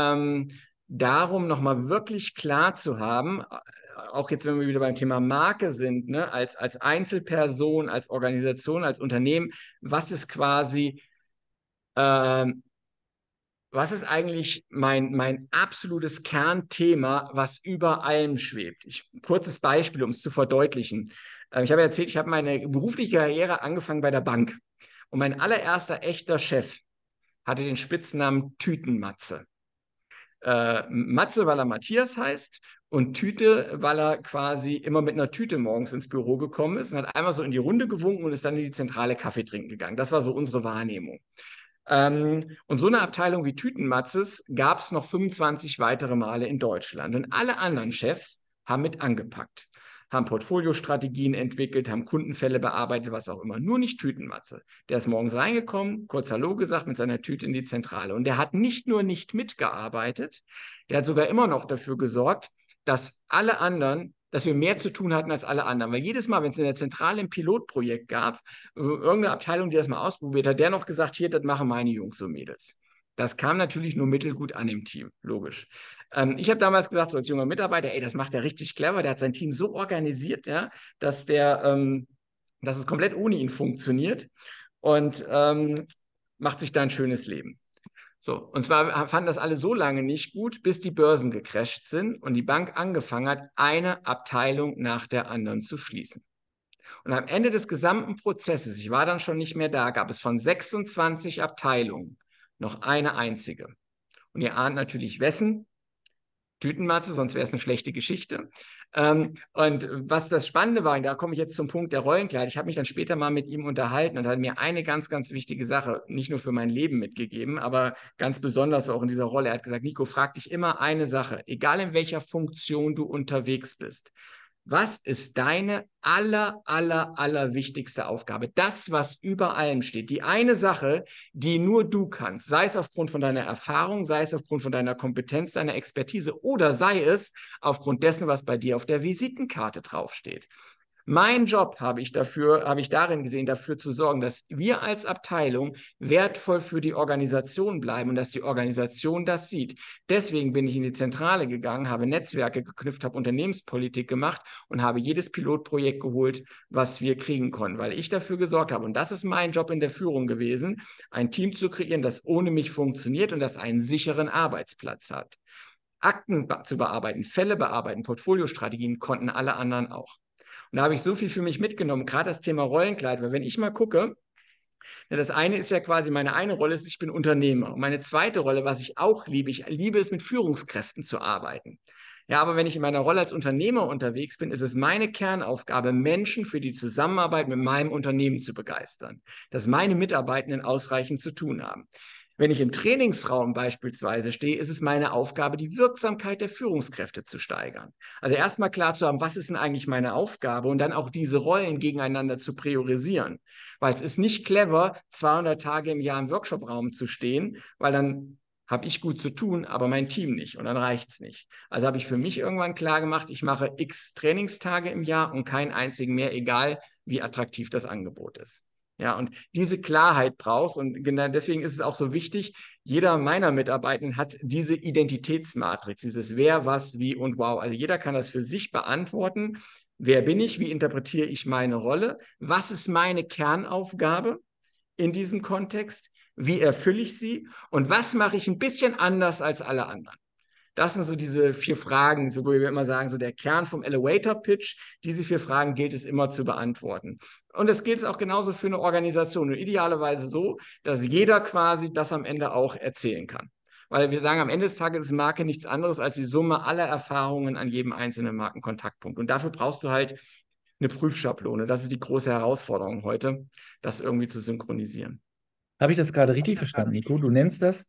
darum, nochmal wirklich klar zu haben, auch jetzt, wenn wir wieder beim Thema Marke sind, ne, als Einzelperson, als Organisation, als Unternehmen, was ist quasi, ähm, was ist eigentlich mein absolutes Kernthema, was über allem schwebt? Kurzes Beispiel, um es zu verdeutlichen. Ich habe erzählt, ich habe meine berufliche Karriere angefangen bei der Bank. Und mein allererster echter Chef hatte den Spitznamen Tütenmatze. Matze, weil er Matthias heißt und Tüte, weil er quasi immer mit einer Tüte morgens ins Büro gekommen ist und hat einmal so in die Runde gewunken und ist dann in die Zentrale Kaffee trinken gegangen. Das war so unsere Wahrnehmung. Und so eine Abteilung wie Tütenmatzes gab es noch 25 weitere Male in Deutschland. Und alle anderen Chefs haben mit angepackt, haben Portfoliostrategien entwickelt, haben Kundenfälle bearbeitet, was auch immer. Nur nicht Tütenmatze. Der ist morgens reingekommen, kurz Hallo gesagt, mit seiner Tüte in die Zentrale. Und der hat nicht nur nicht mitgearbeitet, der hat sogar immer noch dafür gesorgt, dass alle anderen, dass wir mehr zu tun hatten als alle anderen. Weil jedes Mal, wenn es in der Zentrale ein Pilotprojekt gab, irgendeine Abteilung, die das mal ausprobiert hat, der noch gesagt, hier, das machen meine Jungs und Mädels. Das kam natürlich nur mittelgut an im Team, logisch. Ich habe damals gesagt, so als junger Mitarbeiter, ey, das macht er richtig clever, der hat sein Team so organisiert, ja, dass es komplett ohne ihn funktioniert und macht sich da ein schönes Leben. So, und zwar fanden das alle so lange nicht gut, bis die Börsen gecrasht sind und die Bank angefangen hat, eine Abteilung nach der anderen zu schließen. Und am Ende des gesamten Prozesses, ich war dann schon nicht mehr da, gab es von 26 Abteilungen noch eine einzige. Und ihr ahnt natürlich wessen, Tütenmatze, sonst wäre es eine schlechte Geschichte. Und was das Spannende war, und da komme ich jetzt zum Punkt der Rollenkleid, ich habe mich dann später mal mit ihm unterhalten und hat mir eine ganz, ganz wichtige Sache, nicht nur für mein Leben mitgegeben, aber ganz besonders auch in dieser Rolle. Er hat gesagt, Nico, frag dich immer eine Sache, egal in welcher Funktion du unterwegs bist. Was ist deine aller wichtigste Aufgabe? Das, was über allem steht. Die eine Sache, die nur du kannst. Sei es aufgrund von deiner Erfahrung, sei es aufgrund von deiner Kompetenz, deiner Expertise oder sei es aufgrund dessen, was bei dir auf der Visitenkarte draufsteht. Mein Job habe ich darin gesehen, dafür zu sorgen, dass wir als Abteilung wertvoll für die Organisation bleiben und dass die Organisation das sieht. Deswegen bin ich in die Zentrale gegangen, habe Netzwerke geknüpft, habe Unternehmenspolitik gemacht und habe jedes Pilotprojekt geholt, was wir kriegen konnten, weil ich dafür gesorgt habe. Und das ist mein Job in der Führung gewesen, ein Team zu kreieren, das ohne mich funktioniert und das einen sicheren Arbeitsplatz hat. Akten zu bearbeiten, Fälle bearbeiten, Portfoliostrategien konnten alle anderen auch. Und da habe ich so viel für mich mitgenommen, gerade das Thema Rollenkleid, weil wenn ich mal gucke, ja, das eine ist ja quasi, meine eine Rolle ist, ich bin Unternehmer. Und meine zweite Rolle, was ich auch liebe, ich liebe es, mit Führungskräften zu arbeiten. Ja, aber wenn ich in meiner Rolle als Unternehmer unterwegs bin, ist es meine Kernaufgabe, Menschen für die Zusammenarbeit mit meinem Unternehmen zu begeistern, dass meine Mitarbeitenden ausreichend zu tun haben. Wenn ich im Trainingsraum beispielsweise stehe, ist es meine Aufgabe, die Wirksamkeit der Führungskräfte zu steigern. Also erstmal klar zu haben, was ist denn eigentlich meine Aufgabe und dann auch diese Rollen gegeneinander zu priorisieren. Weil es ist nicht clever, 200 Tage im Jahr im Workshopraum zu stehen, weil dann habe ich gut zu tun, aber mein Team nicht und dann reicht es nicht. Also habe ich für mich irgendwann klar gemacht, ich mache x Trainingstage im Jahr und keinen einzigen mehr, egal wie attraktiv das Angebot ist. Ja, und diese Klarheit brauchst und genau deswegen ist es auch so wichtig, jeder meiner Mitarbeitenden hat diese Identitätsmatrix, dieses Wer, was, wie und wow. Also jeder kann das für sich beantworten. Wer bin ich? Wie interpretiere ich meine Rolle? Was ist meine Kernaufgabe in diesem Kontext? Wie erfülle ich sie? Und was mache ich ein bisschen anders als alle anderen? Das sind so diese 4 Fragen, so wo wir immer sagen, so der Kern vom Elevator Pitch. Diese 4 Fragen gilt es immer zu beantworten. Und das gilt es auch genauso für eine Organisation. Und idealerweise so, dass jeder quasi das am Ende auch erzählen kann. Weil wir sagen, am Ende des Tages ist Marke nichts anderes als die Summe aller Erfahrungen an jedem einzelnen Markenkontaktpunkt. Und dafür brauchst du halt eine Prüfschablone. Das ist die große Herausforderung heute, das irgendwie zu synchronisieren. Habe ich das gerade richtig verstanden, Nico? Du nennst das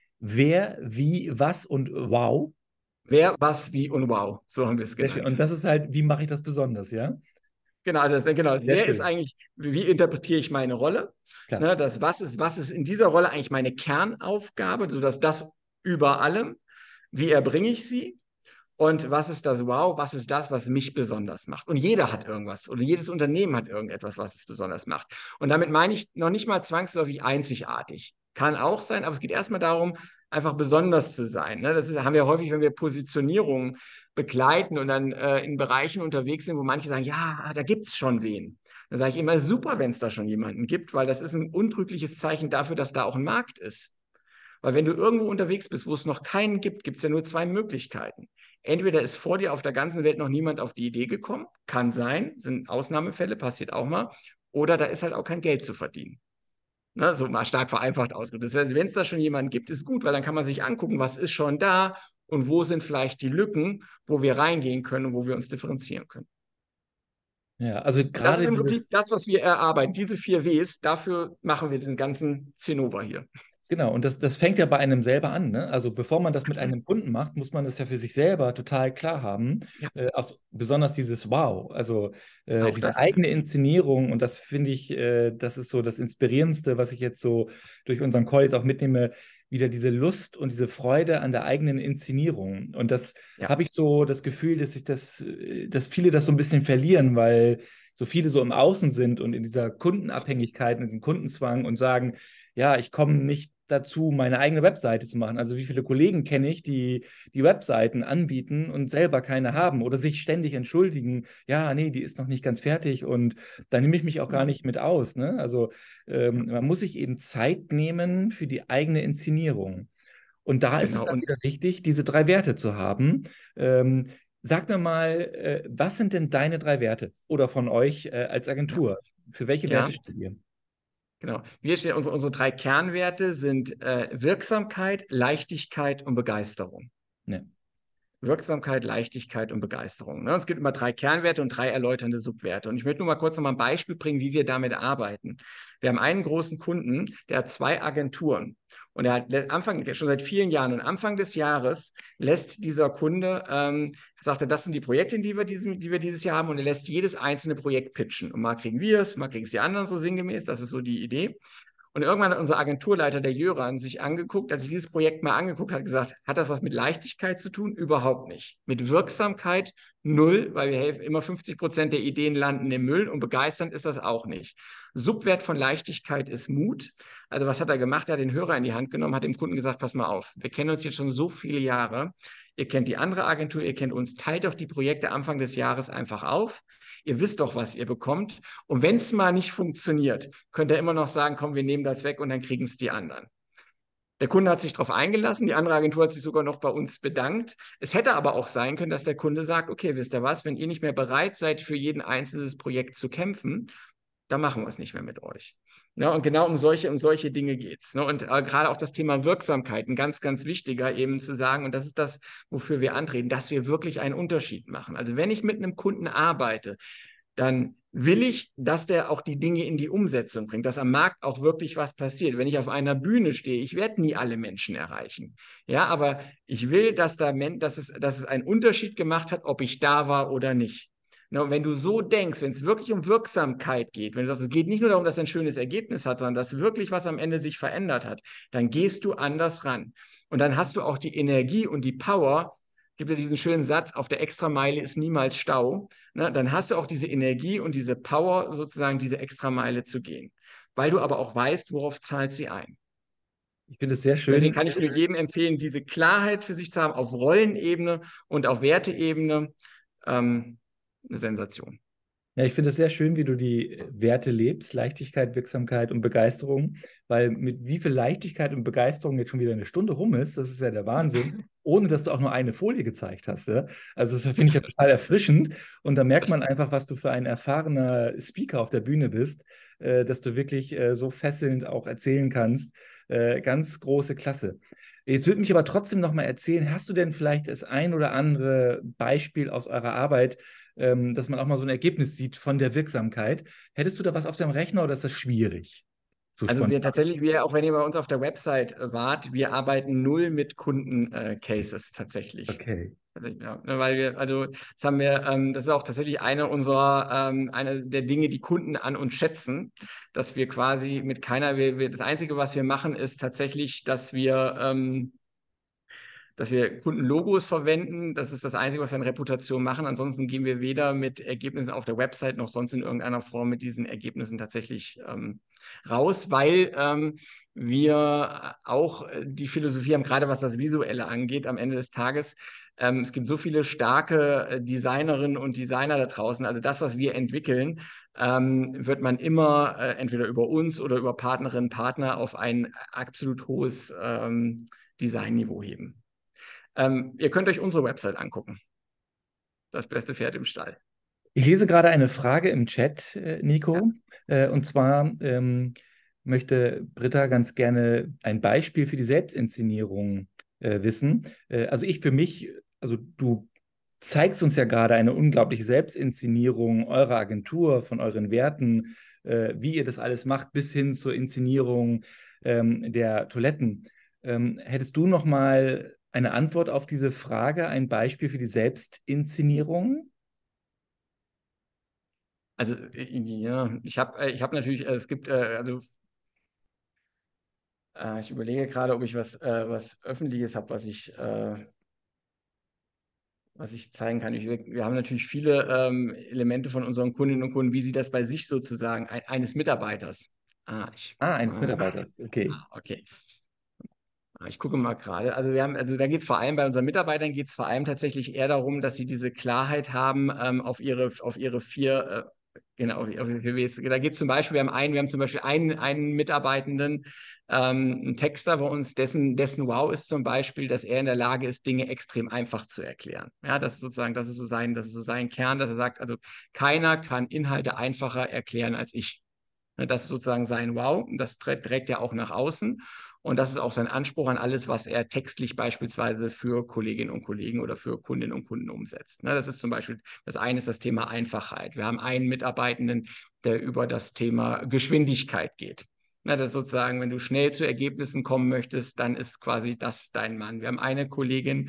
wer, wie, was und wow. Wer, was, wie und wow. So haben wir es Sehr schön. Und genannt. das ist halt, wie mache ich das besonders, ja? Genau, also genau, Sehr wer ist schön. eigentlich, wie interpretiere ich meine Rolle? Klar. Ne, was ist in dieser Rolle eigentlich meine Kernaufgabe, sodass das über allem, wie erbringe ich sie? Und was ist das Wow? Was ist das, was mich besonders macht? Und jeder hat irgendwas oder jedes Unternehmen hat irgendetwas, was es besonders macht. Und damit meine ich noch nicht mal zwangsläufig einzigartig. Kann auch sein, aber es geht erstmal darum, einfach besonders zu sein. Ne? Haben wir häufig, wenn wir Positionierungen begleiten und dann in Bereichen unterwegs sind, wo manche sagen, ja, da gibt es schon wen. Dann sage ich immer, super, wenn es da schon jemanden gibt, weil das ist ein untrügliches Zeichen dafür, dass da auch ein Markt ist. Weil wenn du irgendwo unterwegs bist, wo es noch keinen gibt, gibt es ja nur 2 Möglichkeiten. Entweder ist vor dir auf der ganzen Welt noch niemand auf die Idee gekommen, kann sein, sind Ausnahmefälle, passiert auch mal, oder da ist halt auch kein Geld zu verdienen. Ne, so mal stark vereinfacht ausgedrückt. Das heißt, wenn es da schon jemanden gibt, ist gut, weil dann kann man sich angucken, was ist schon da und wo sind vielleicht die Lücken, wo wir reingehen können und wo wir uns differenzieren können. Ja, also Und das ist gerade im Prinzip dieses, das, was wir erarbeiten. Diese 4 Ws, dafür machen wir diesen ganzen Zinnober hier. genau, und das fängt ja bei einem selber an, ne? Also bevor man das mit einem Kunden macht, muss man das ja für sich selber total klar haben. Ja, Besonders dieses Wow, also auch diese das, ja. eigene Inszenierung, und das finde ich, das ist so das Inspirierendste, was ich jetzt so durch unseren Call jetzt auch mitnehme, wieder diese Lust und diese Freude an der eigenen Inszenierung. Und das Ja, habe ich so das Gefühl, dass viele das so ein bisschen verlieren, weil so viele so im Außen sind und in dieser Kundenabhängigkeit, in diesem Kundenzwang und sagen, ja, ich komme nicht dazu, meine eigene Webseite zu machen. Also wie viele Kollegen kenne ich, die die Webseiten anbieten und selber keine haben oder sich ständig entschuldigen, ja, nee, die ist noch nicht ganz fertig und da nehme ich mich auch gar nicht mit aus. Ne? Also ja, man muss sich eben Zeit nehmen für die eigene Inszenierung. Und da ist es genau. dann Und wieder wichtig, diese 3 Werte zu haben. Ähm, Sag mir mal, was sind denn deine 3 Werte oder von euch als ja, Agentur? Für welche ja. Werte steht ihr? Genau. Unsere 3 Kernwerte sind Wirksamkeit, Leichtigkeit und Begeisterung. Ne. Wirksamkeit, Leichtigkeit und Begeisterung. Ne? Es gibt immer 3 Kernwerte und 3 erläuternde Subwerte. Und ich möchte nur mal kurz noch mal ein Beispiel bringen, wie wir damit arbeiten. Wir haben einen großen Kunden, der hat 2 Agenturen. Und er hat schon seit vielen Jahren und Anfang des Jahres lässt dieser Kunde, sagt er, das sind die Projekte, die wir dieses Jahr haben, und er lässt jedes einzelne Projekt pitchen. Und mal kriegen wir es, mal kriegen es die anderen so sinngemäß. Das ist so die Idee. Und irgendwann hat unser Agenturleiter, der Jöran, sich angeguckt, als sich dieses Projekt mal angeguckt hat, gesagt, hat das was mit Leichtigkeit zu tun? Überhaupt nicht. Mit Wirksamkeit null, weil wir helfen, immer 50% der Ideen landen im Müll, und begeisternd ist das auch nicht. Subwert von Leichtigkeit ist Mut. Also was hat er gemacht? Er hat den Hörer in die Hand genommen, hat dem Kunden gesagt, pass mal auf, wir kennen uns jetzt schon so viele Jahre. Ihr kennt die andere Agentur, ihr kennt uns. Teilt doch die Projekte Anfang des Jahres einfach auf. Ihr wisst doch, was ihr bekommt. Und wenn es mal nicht funktioniert, könnt ihr immer noch sagen, komm, wir nehmen das weg und dann kriegen es die anderen. Der Kunde hat sich darauf eingelassen, die andere Agentur hat sich sogar noch bei uns bedankt. Es hätte aber auch sein können, dass der Kunde sagt, okay, wisst ihr was, wenn ihr nicht mehr bereit seid, für jeden einzelnes Projekt zu kämpfen, da machen wir es nicht mehr mit euch. Ne? Und genau um solche Dinge geht es. Ne? Und gerade auch das Thema Wirksamkeit, ein ganz, ganz wichtiger eben zu sagen, und das ist das, wofür wir antreten, dass wir wirklich einen Unterschied machen. Also wenn ich mit einem Kunden arbeite, dann will ich, dass der auch die Dinge in die Umsetzung bringt, dass am Markt auch wirklich was passiert. Wenn ich auf einer Bühne stehe, ich werde nie alle Menschen erreichen. Ja, aber ich will, dass es einen Unterschied gemacht hat, ob ich da war oder nicht. Na, und wenn du so denkst, wenn es wirklich um Wirksamkeit geht, wenn du sagst, es geht nicht nur darum, dass er ein schönes Ergebnis hat, sondern dass wirklich was am Ende sich verändert hat, dann gehst du anders ran. Und dann hast du auch die Energie und die Power. Gibt ja diesen schönen Satz, auf der Extrameile ist niemals Stau. Ne? Dann hast du auch diese Energie und diese Power, sozusagen diese Extrameile zu gehen. Weil du aber auch weißt, worauf zahlt sie ein. Ich finde es sehr Deswegen schön. kann ich nur jedem empfehlen, diese Klarheit für sich zu haben, auf Rollenebene und auf Werteebene. Eine Sensation. Ja, ich finde es sehr schön, wie du die Werte lebst, Leichtigkeit, Wirksamkeit und Begeisterung, weil mit wie viel Leichtigkeit und Begeisterung jetzt schon wieder eine Stunde rum ist, das ist ja der Wahnsinn, ohne dass du auch nur eine Folie gezeigt hast. Ja? Also das finde ich ja total erfrischend und da merkt man einfach, was du für ein erfahrener Speaker auf der Bühne bist, dass du wirklich so fesselnd auch erzählen kannst. Ganz große Klasse. Jetzt würde mich aber trotzdem noch mal erzählen, hast du denn vielleicht das ein oder andere Beispiel aus eurer Arbeit, dass man auch mal so ein Ergebnis sieht von der Wirksamkeit? Hättest du da was auf deinem Rechner oder ist das schwierig? So Also spontan. auch wenn ihr bei uns auf der Website wart, wir arbeiten null mit Kunden-Cases tatsächlich. Okay. Also, ja, ne, das ist auch tatsächlich eine der Dinge, die Kunden an uns schätzen, dass wir quasi mit das Einzige, was wir machen, ist tatsächlich, dass wir Kundenlogos verwenden. Das ist das Einzige, was wir an Reputation machen. Ansonsten gehen wir weder mit Ergebnissen auf der Website noch sonst in irgendeiner Form mit diesen Ergebnissen tatsächlich raus, weil wir auch die Philosophie haben, gerade was das Visuelle angeht, am Ende des Tages. Es gibt so viele starke Designerinnen und Designer da draußen. Also das, was wir entwickeln, wird man immer entweder über uns oder über Partnerinnen und Partner auf ein absolut hohes Designniveau heben. Ihr könnt euch unsere Website angucken. Das beste Pferd im Stall. Ich lese gerade eine Frage im Chat, Ja. Nico. Und zwar möchte Britta ganz gerne ein Beispiel für die Selbstinszenierung wissen. Also ich für mich, also du zeigst uns ja gerade eine unglaubliche Selbstinszenierung eurer Agentur, von euren Werten, wie ihr das alles macht, bis hin zur Inszenierung der Toiletten. Hättest du noch mal eine Antwort auf diese Frage, ein Beispiel für die Selbstinszenierung? Also, ja, ich hab natürlich, es gibt, also, ich überlege gerade, ob ich was Öffentliches habe, was ich zeigen kann. Wir haben natürlich viele Elemente von unseren Kundinnen und Kunden, wie sie das bei sich sozusagen, eines Mitarbeiters. Ah, eines Mitarbeiters. Okay. Okay. Ich gucke mal gerade. Also da geht es vor allem bei unseren Mitarbeitern geht es vor allem tatsächlich eher darum, dass sie diese Klarheit haben auf ihre vier, genau, auf ihre vier Ws. Da geht es zum Beispiel, wir haben zum Beispiel einen Mitarbeitenden, einen Texter bei uns, dessen Wow ist zum Beispiel, dass er in der Lage ist, Dinge extrem einfach zu erklären. Ja, das ist so sein Kern, dass er sagt, also keiner kann Inhalte einfacher erklären als ich. Das ist sozusagen sein Wow. Das trägt er auch nach außen. Und das ist auch sein Anspruch an alles, was er textlich beispielsweise für Kolleginnen und Kollegen oder für Kundinnen und Kunden umsetzt. Das ist zum Beispiel, das eine ist das Thema Einfachheit. Wir haben einen Mitarbeitenden, der über das Thema Geschwindigkeit geht. Das ist sozusagen, wenn du schnell zu Ergebnissen kommen möchtest, dann ist quasi das dein Mann. Wir haben eine Kollegin,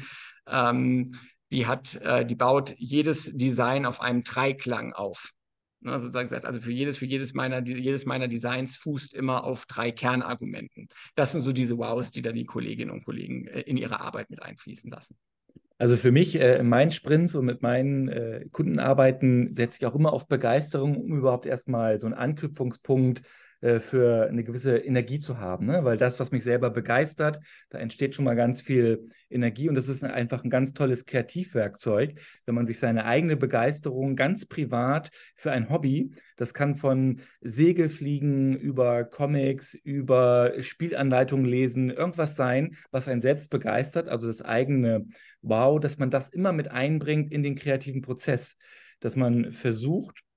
die baut jedes Design auf einem Dreiklang auf. Sozusagen gesagt, also jedes meiner Designs fußt immer auf 3 Kernargumenten. Das sind so diese Wows, die dann die Kolleginnen und Kollegen in ihre Arbeit mit einfließen lassen. Also für mich in meinen Sprints und mit meinen Kundenarbeiten setze ich auch immer auf Begeisterung, um überhaupt erstmal so einen Anknüpfungspunkt für eine gewisse Energie zu haben. Ne? Weil das, was mich selber begeistert, da entsteht schon mal ganz viel Energie und das ist einfach ein ganz tolles Kreativwerkzeug, wenn man sich seine eigene Begeisterung ganz privat für ein Hobby, das kann von Segelfliegen über Comics, über Spielanleitungen lesen, irgendwas sein, was einen selbst begeistert, also das eigene Wow, dass man das immer mit einbringt in den kreativen Prozess, dass man versucht,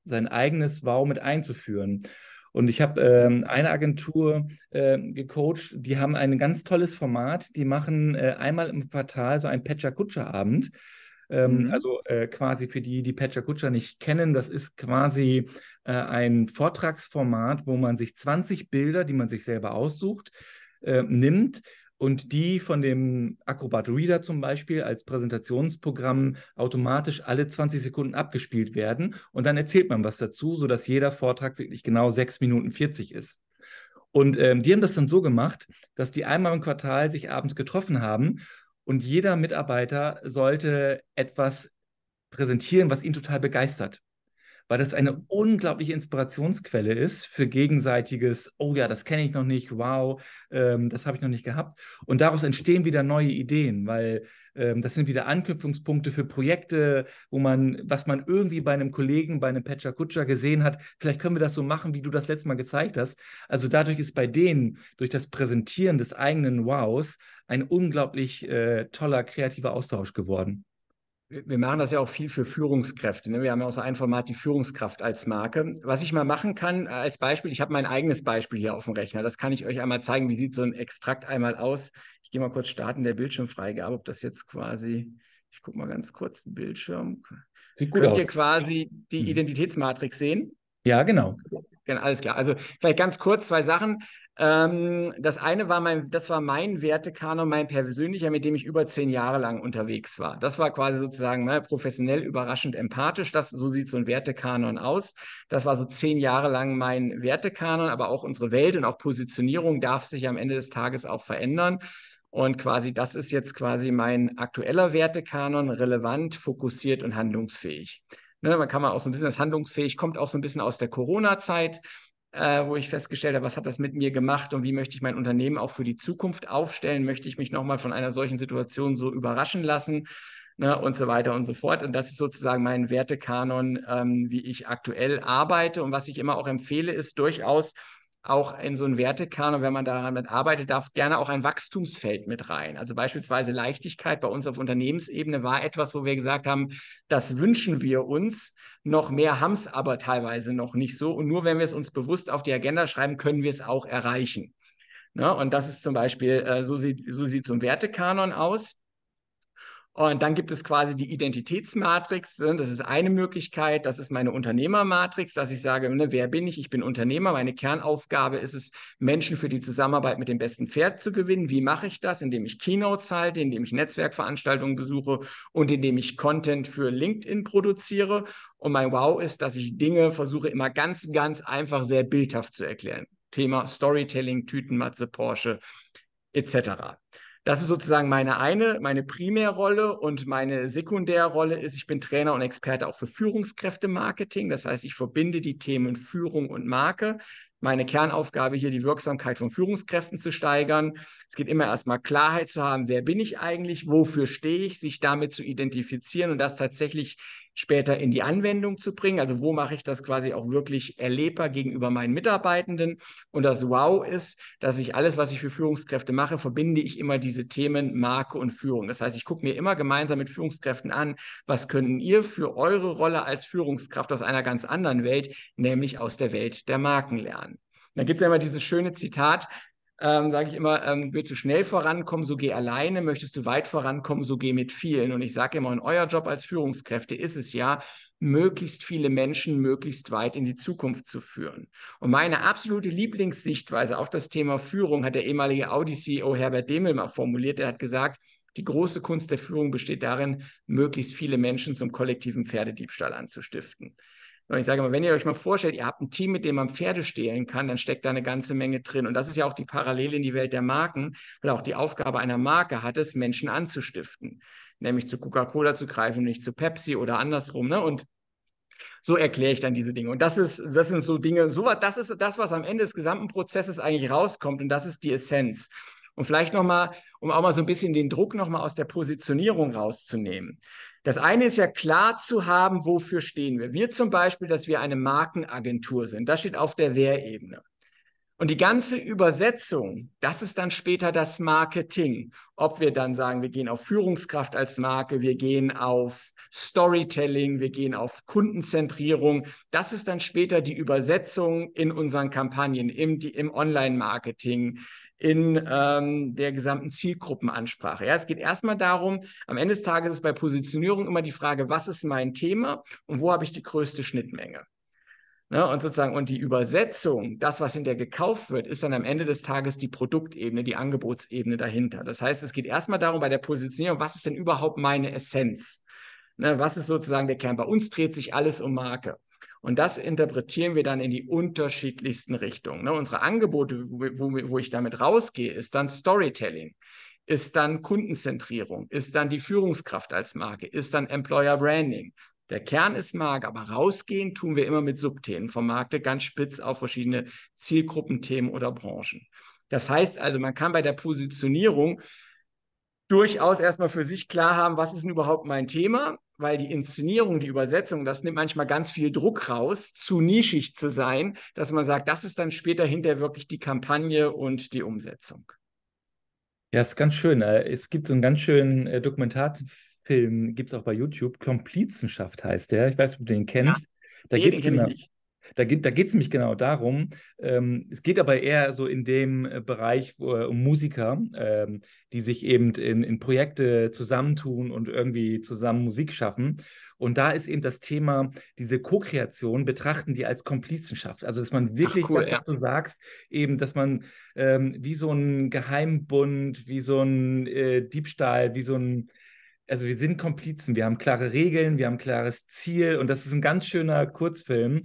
sein eigenes Wow mit einzuführen. Und ich habe eine Agentur gecoacht, die haben ein ganz tolles Format. Die machen einmal im Quartal so einen Pecha-Kutscher-Abend. Mhm. Also quasi für die, die Pecha-Kutscher nicht kennen, das ist quasi ein Vortragsformat, wo man sich 20 Bilder, die man sich selber aussucht, nimmt und die von dem Acrobat Reader zum Beispiel als Präsentationsprogramm automatisch alle 20 Sekunden abgespielt werden. Und dann erzählt man was dazu, sodass jeder Vortrag wirklich genau 6 Minuten 40 ist. Und die haben das dann so gemacht, dass die einmal im Quartal sich abends getroffen haben und jeder Mitarbeiter sollte etwas präsentieren, was ihn total begeistert, weil das eine Mhm. unglaubliche Inspirationsquelle ist für gegenseitiges, oh ja, das kenne ich noch nicht, wow, das habe ich noch nicht gehabt. Und daraus entstehen wieder neue Ideen, weil das sind wieder Anknüpfungspunkte für Projekte, wo man, was man irgendwie bei einem Kollegen, bei einem Pecha Kutscher gesehen hat, vielleicht können wir das so machen, wie du das letzte Mal gezeigt hast. Also dadurch ist bei denen, durch das Präsentieren des eigenen Wows, ein unglaublich toller, kreativer Austausch geworden. Wir machen das ja auch viel für Führungskräfte. Ne? Wir haben ja auch so ein Format, die Führungskraft als Marke. Was ich mal machen kann als Beispiel, ich habe mein eigenes Beispiel hier auf dem Rechner. Das kann ich euch einmal zeigen. Wie sieht so ein Extrakt einmal aus? Ich gehe mal kurz starten der Bildschirmfreigabe, ob das jetzt quasi, ich gucke mal ganz kurz den Bildschirm. Sieht gut Könnt aus. ihr quasi die Mhm. Identitätsmatrix sehen? Ja, genau. Genau, alles klar. Also vielleicht ganz kurz zwei Sachen. Das eine war das war mein Wertekanon, mein persönlicher, mit dem ich über 10 Jahre lang unterwegs war. Das war quasi sozusagen professionell, überraschend, empathisch. So sieht so ein Wertekanon aus. Das war so 10 Jahre lang mein Wertekanon, aber auch unsere Welt und auch Positionierung darf sich am Ende des Tages auch verändern. Und quasi das ist jetzt quasi mein aktueller Wertekanon, relevant, fokussiert und handlungsfähig. Ne, man kann mal auch so ein bisschen das handlungsfähig, kommt auch so ein bisschen aus der Corona-Zeit, wo ich festgestellt habe, was hat das mit mir gemacht und wie möchte ich mein Unternehmen auch für die Zukunft aufstellen? Möchte ich mich nochmal von einer solchen Situation so überraschen lassen? Ne, und so weiter und so fort. Und das ist sozusagen mein Wertekanon, wie ich aktuell arbeite. Und was ich immer auch empfehle, ist durchaus auch in so einen Wertekanon, wenn man daran arbeitet, darf gerne auch ein Wachstumsfeld mit rein. Also beispielsweise Leichtigkeit bei uns auf Unternehmensebene war etwas, wo wir gesagt haben, das wünschen wir uns. Noch mehr haben es aber teilweise noch nicht so. Und nur wenn wir es uns bewusst auf die Agenda schreiben, können wir es auch erreichen. Ne? Und das ist zum Beispiel, so sieht so ein Wertekanon aus. Und dann gibt es quasi die Identitätsmatrix. Das ist eine Möglichkeit. Das ist meine Unternehmermatrix, dass ich sage, ne, wer bin ich? Ich bin Unternehmer. Meine Kernaufgabe ist es, Menschen für die Zusammenarbeit mit dem besten Pferd zu gewinnen. Wie mache ich das? Indem ich Keynotes halte, indem ich Netzwerkveranstaltungen besuche und indem ich Content für LinkedIn produziere. Und mein Wow ist, dass ich Dinge versuche immer ganz, ganz einfach, sehr bildhaft zu erklären. Thema Storytelling, Tütenmatze, Porsche etc. Das ist sozusagen meine Primärrolle, und meine Sekundärrolle ist, ich bin Trainer und Experte auch für Führungskräftemarketing. Das heißt, ich verbinde die Themen Führung und Marke. Meine Kernaufgabe hier, die Wirksamkeit von Führungskräften zu steigern. Es geht immer erstmal Klarheit zu haben, wer bin ich eigentlich, wofür stehe ich, sich damit zu identifizieren und das tatsächlich später in die Anwendung zu bringen. Also wo mache ich das quasi auch wirklich erlebbar gegenüber meinen Mitarbeitenden? Und das Wow ist, dass ich alles, was ich für Führungskräfte mache, verbinde ich immer diese Themen Marke und Führung. Das heißt, ich gucke mir immer gemeinsam mit Führungskräften an, was können ihr für eure Rolle als Führungskraft aus einer ganz anderen Welt, nämlich aus der Welt der Marken lernen. Da gibt es ja immer dieses schöne Zitat, sage ich immer, willst du schnell vorankommen, so geh alleine, möchtest du weit vorankommen, so geh mit vielen. Und ich sage immer, und euer Job als Führungskräfte ist es ja, möglichst viele Menschen möglichst weit in die Zukunft zu führen. Und meine absolute Lieblingssichtweise auf das Thema Führung hat der ehemalige Audi-CEO Herbert Demel mal formuliert. Er hat gesagt, die große Kunst der Führung besteht darin, möglichst viele Menschen zum kollektiven Pferdediebstahl anzustiften. Und ich sage mal, wenn ihr euch mal vorstellt, ihr habt ein Team, mit dem man Pferde stehlen kann, dann steckt da eine ganze Menge drin. Und das ist ja auch die Parallele in die Welt der Marken, weil auch die Aufgabe einer Marke hat es, Menschen anzustiften. Nämlich zu Coca-Cola zu greifen, nicht zu Pepsi oder andersrum. Ne? Und so erkläre ich dann diese Dinge. Und das sind so Dinge, das ist das, was am Ende des gesamten Prozesses eigentlich rauskommt. Und das ist die Essenz. Und vielleicht nochmal, um auch mal so ein bisschen den Druck nochmal aus der Positionierung rauszunehmen. Das eine ist ja klar zu haben, wofür stehen wir. Wir zum Beispiel, dass wir eine Markenagentur sind. Das steht auf der Wer-Ebene. Und die ganze Übersetzung, das ist dann später das Marketing. Ob wir dann sagen, wir gehen auf Führungskraft als Marke, wir gehen auf Storytelling, wir gehen auf Kundenzentrierung. Das ist dann später die Übersetzung in unseren Kampagnen, im Online-Marketing, in der gesamten Zielgruppenansprache. Ja, es geht erstmal darum, am Ende des Tages ist bei Positionierung immer die Frage, was ist mein Thema und wo habe ich die größte Schnittmenge? Ne, und sozusagen, und die Übersetzung, das, was hinterher gekauft wird, ist dann am Ende des Tages die Produktebene, die Angebotsebene dahinter. Das heißt, es geht erstmal darum, bei der Positionierung, was ist denn überhaupt meine Essenz? Ne, was ist sozusagen der Kern? Bei uns dreht sich alles um Marke. Und das interpretieren wir dann in die unterschiedlichsten Richtungen. Ne, unsere Angebote, wo ich damit rausgehe, ist dann Storytelling, ist dann Kundenzentrierung, ist dann die Führungskraft als Marke, ist dann Employer Branding. Der Kern ist Marke, aber rausgehen tun wir immer mit Subthemen vom Markt, ganz spitz auf verschiedene Zielgruppenthemen oder Branchen. Das heißt also, man kann bei der Positionierung durchaus erstmal für sich klar haben, was ist denn überhaupt mein Thema, weil die Inszenierung, die Übersetzung, das nimmt manchmal ganz viel Druck raus, zu nischig zu sein, dass man sagt, das ist dann später hinterher wirklich die Kampagne und die Umsetzung. Ja, ist ganz schön. Es gibt so einen ganz schönen Dokumentarfilm, gibt es auch bei YouTube. Komplizenschaft heißt der. Ich weiß nicht, ob du den Ja, kennst. Da nee, geht den es kenne ich genau, nicht. da geht's nämlich genau darum. Es geht aber eher so in dem Bereich um Musiker, die sich eben in Projekte zusammentun und irgendwie zusammen Musik schaffen. Und da ist eben das Thema, diese Co-Kreation betrachten die als Komplizenschaft. Also, dass man Ach wirklich, cool, das, was ja. du sagst, eben, dass man wie so ein Geheimbund, wie so ein Diebstahl, wie so ein, also wir sind Komplizen, wir haben klare Regeln, wir haben ein klares Ziel und das ist ein ganz schöner Kurzfilm,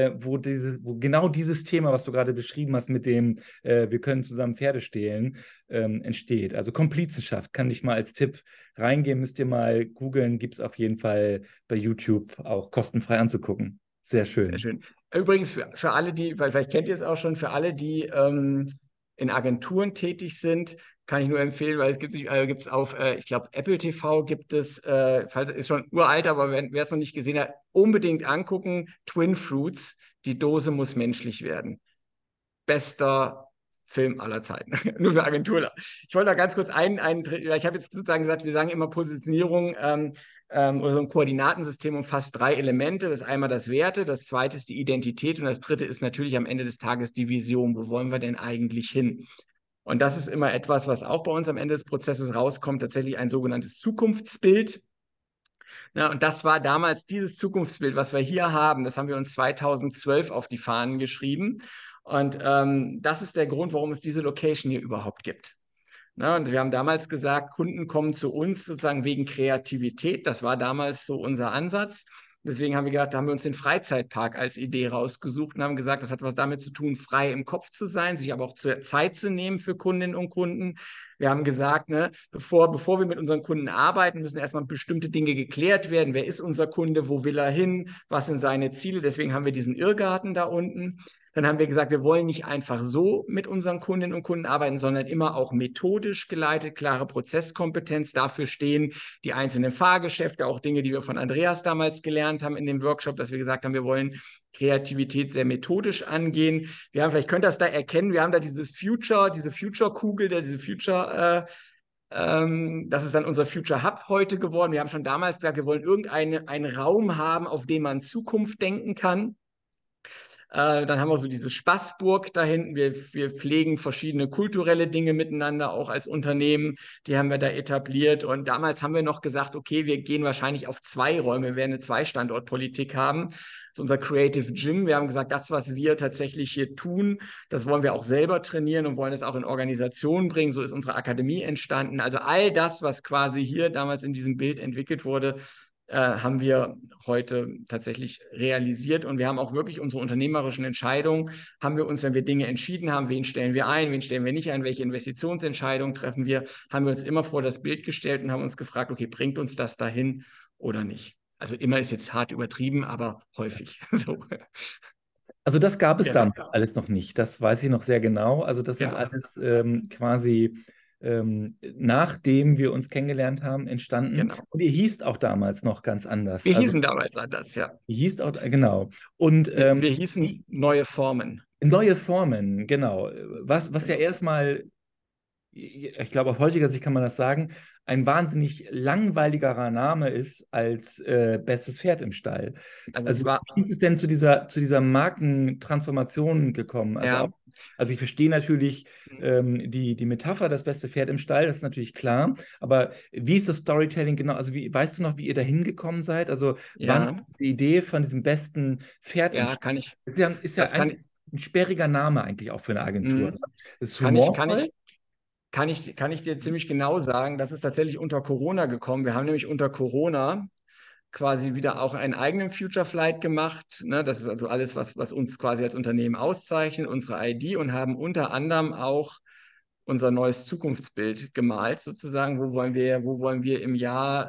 wo genau dieses Thema, was du gerade beschrieben hast, mit dem wir können zusammen Pferde stehlen, entsteht. Also Komplizenschaft kann ich mal als Tipp reingehen, müsst ihr mal googeln, gibt es auf jeden Fall bei YouTube auch kostenfrei anzugucken. Sehr Sehr schön. schön. Übrigens, für alle, die, weil vielleicht kennt ihr es auch schon, für alle, die in Agenturen tätig sind, kann ich nur empfehlen, weil es gibt gibt's auf, ich glaube, Apple TV gibt es, falls ist schon uralt, aber wer es noch nicht gesehen hat, unbedingt angucken. Twin Fruits, die Dose muss menschlich werden. Bester Film aller Zeiten. Nur für Agenturler. Ich wollte da ganz kurz ich habe jetzt sozusagen gesagt, wir sagen immer Positionierung oder so ein Koordinatensystem umfasst drei Elemente. Das ist einmal das Werte, das zweite ist die Identität und das dritte ist natürlich am Ende des Tages die Vision. Wo wollen wir denn eigentlich hin? Und das ist immer etwas, was auch bei uns am Ende des Prozesses rauskommt, tatsächlich ein sogenanntes Zukunftsbild. Ja, und das war damals dieses Zukunftsbild, was wir hier haben. Das haben wir uns 2012 auf die Fahnen geschrieben. Und das ist der Grund, warum es diese Location hier überhaupt gibt. Na, und wir haben damals gesagt, Kunden kommen zu uns sozusagen wegen Kreativität. Das war damals so unser Ansatz. Deswegen haben wir gesagt, da haben wir uns den Freizeitpark als Idee rausgesucht und haben gesagt, das hat was damit zu tun, frei im Kopf zu sein, sich aber auch Zeit zu nehmen für Kundinnen und Kunden. Wir haben gesagt, ne, bevor wir mit unseren Kunden arbeiten, müssen erstmal bestimmte Dinge geklärt werden. Wer ist unser Kunde? Wo will er hin? Was sind seine Ziele? Deswegen haben wir diesen Irrgarten da unten. Dann haben wir gesagt, wir wollen nicht einfach so mit unseren Kundinnen und Kunden arbeiten, sondern immer auch methodisch geleitet, klare Prozesskompetenz. Dafür stehen die einzelnen Fahrgeschäfte, auch Dinge, die wir von Andreas damals gelernt haben in dem Workshop, dass wir gesagt haben, wir wollen Kreativität sehr methodisch angehen. Wir haben, vielleicht könnt ihr das da erkennen, wir haben da diese Future-Kugel, diese Future, das ist dann unser Future Hub heute geworden. Wir haben schon damals gesagt, wir wollen einen Raum haben, auf dem man Zukunft denken kann. Dann haben wir so diese Spaßburg da hinten. Wir pflegen verschiedene kulturelle Dinge miteinander, auch als Unternehmen. Die haben wir da etabliert. Und damals haben wir noch gesagt, okay, wir gehen wahrscheinlich auf zwei Räume, wir werden eine Zwei-Standort-Politik haben. Das ist unser Creative Gym. Wir haben gesagt, das, was wir tatsächlich hier tun, das wollen wir auch selber trainieren und wollen es auch in Organisationen bringen. So ist unsere Akademie entstanden. Also all das, was quasi hier damals in diesem Bild entwickelt wurde, haben wir heute tatsächlich realisiert. Und wir haben auch wirklich unsere unternehmerischen Entscheidungen, haben wir uns, wenn wir Dinge entschieden haben, wen stellen wir ein, wen stellen wir nicht ein, welche Investitionsentscheidungen treffen wir, haben wir uns immer vor das Bild gestellt und haben uns gefragt, okay, bringt uns das dahin oder nicht? Also immer ist jetzt hart übertrieben, aber häufig. So. Also das gab es Genau. damals alles noch nicht. Das weiß ich noch sehr genau. Also das ist Genau. alles quasi nachdem wir uns kennengelernt haben, entstanden. Genau. Und ihr hießt auch damals noch ganz anders. Wir Also hießen damals anders, ja. ihr hießt auch, genau. Und Wir hießen Neue Formen. Neue Formen, genau. Was ja Genau. erstmal, ich glaube, aus heutiger Sicht kann man das sagen, ein wahnsinnig langweiligerer Name ist als Bestes Pferd im Stall. Also es Also war, wie ist es denn zu dieser Markentransformation gekommen? Also auch, ja, also ich verstehe natürlich die Metapher, das beste Pferd im Stall, das ist natürlich klar, aber wie ist das Storytelling genau? Also weißt du noch, wie ihr da hingekommen seid? Also wann ja, die Idee von diesem besten Pferd im ja, Stall? Ist ja das kann, eigentlich ein sperriger Name eigentlich auch für eine Agentur. mh, Ist kann ich, kann humorvoll. ich, kann ich dir ziemlich genau sagen, das ist tatsächlich unter Corona gekommen. Wir haben nämlich unter Corona quasi wieder auch einen eigenen Future Flight gemacht. Ne? Das ist also alles, was uns quasi als Unternehmen auszeichnet, unsere ID und haben unter anderem auch unser neues Zukunftsbild gemalt, sozusagen. Wo wollen wir im Jahr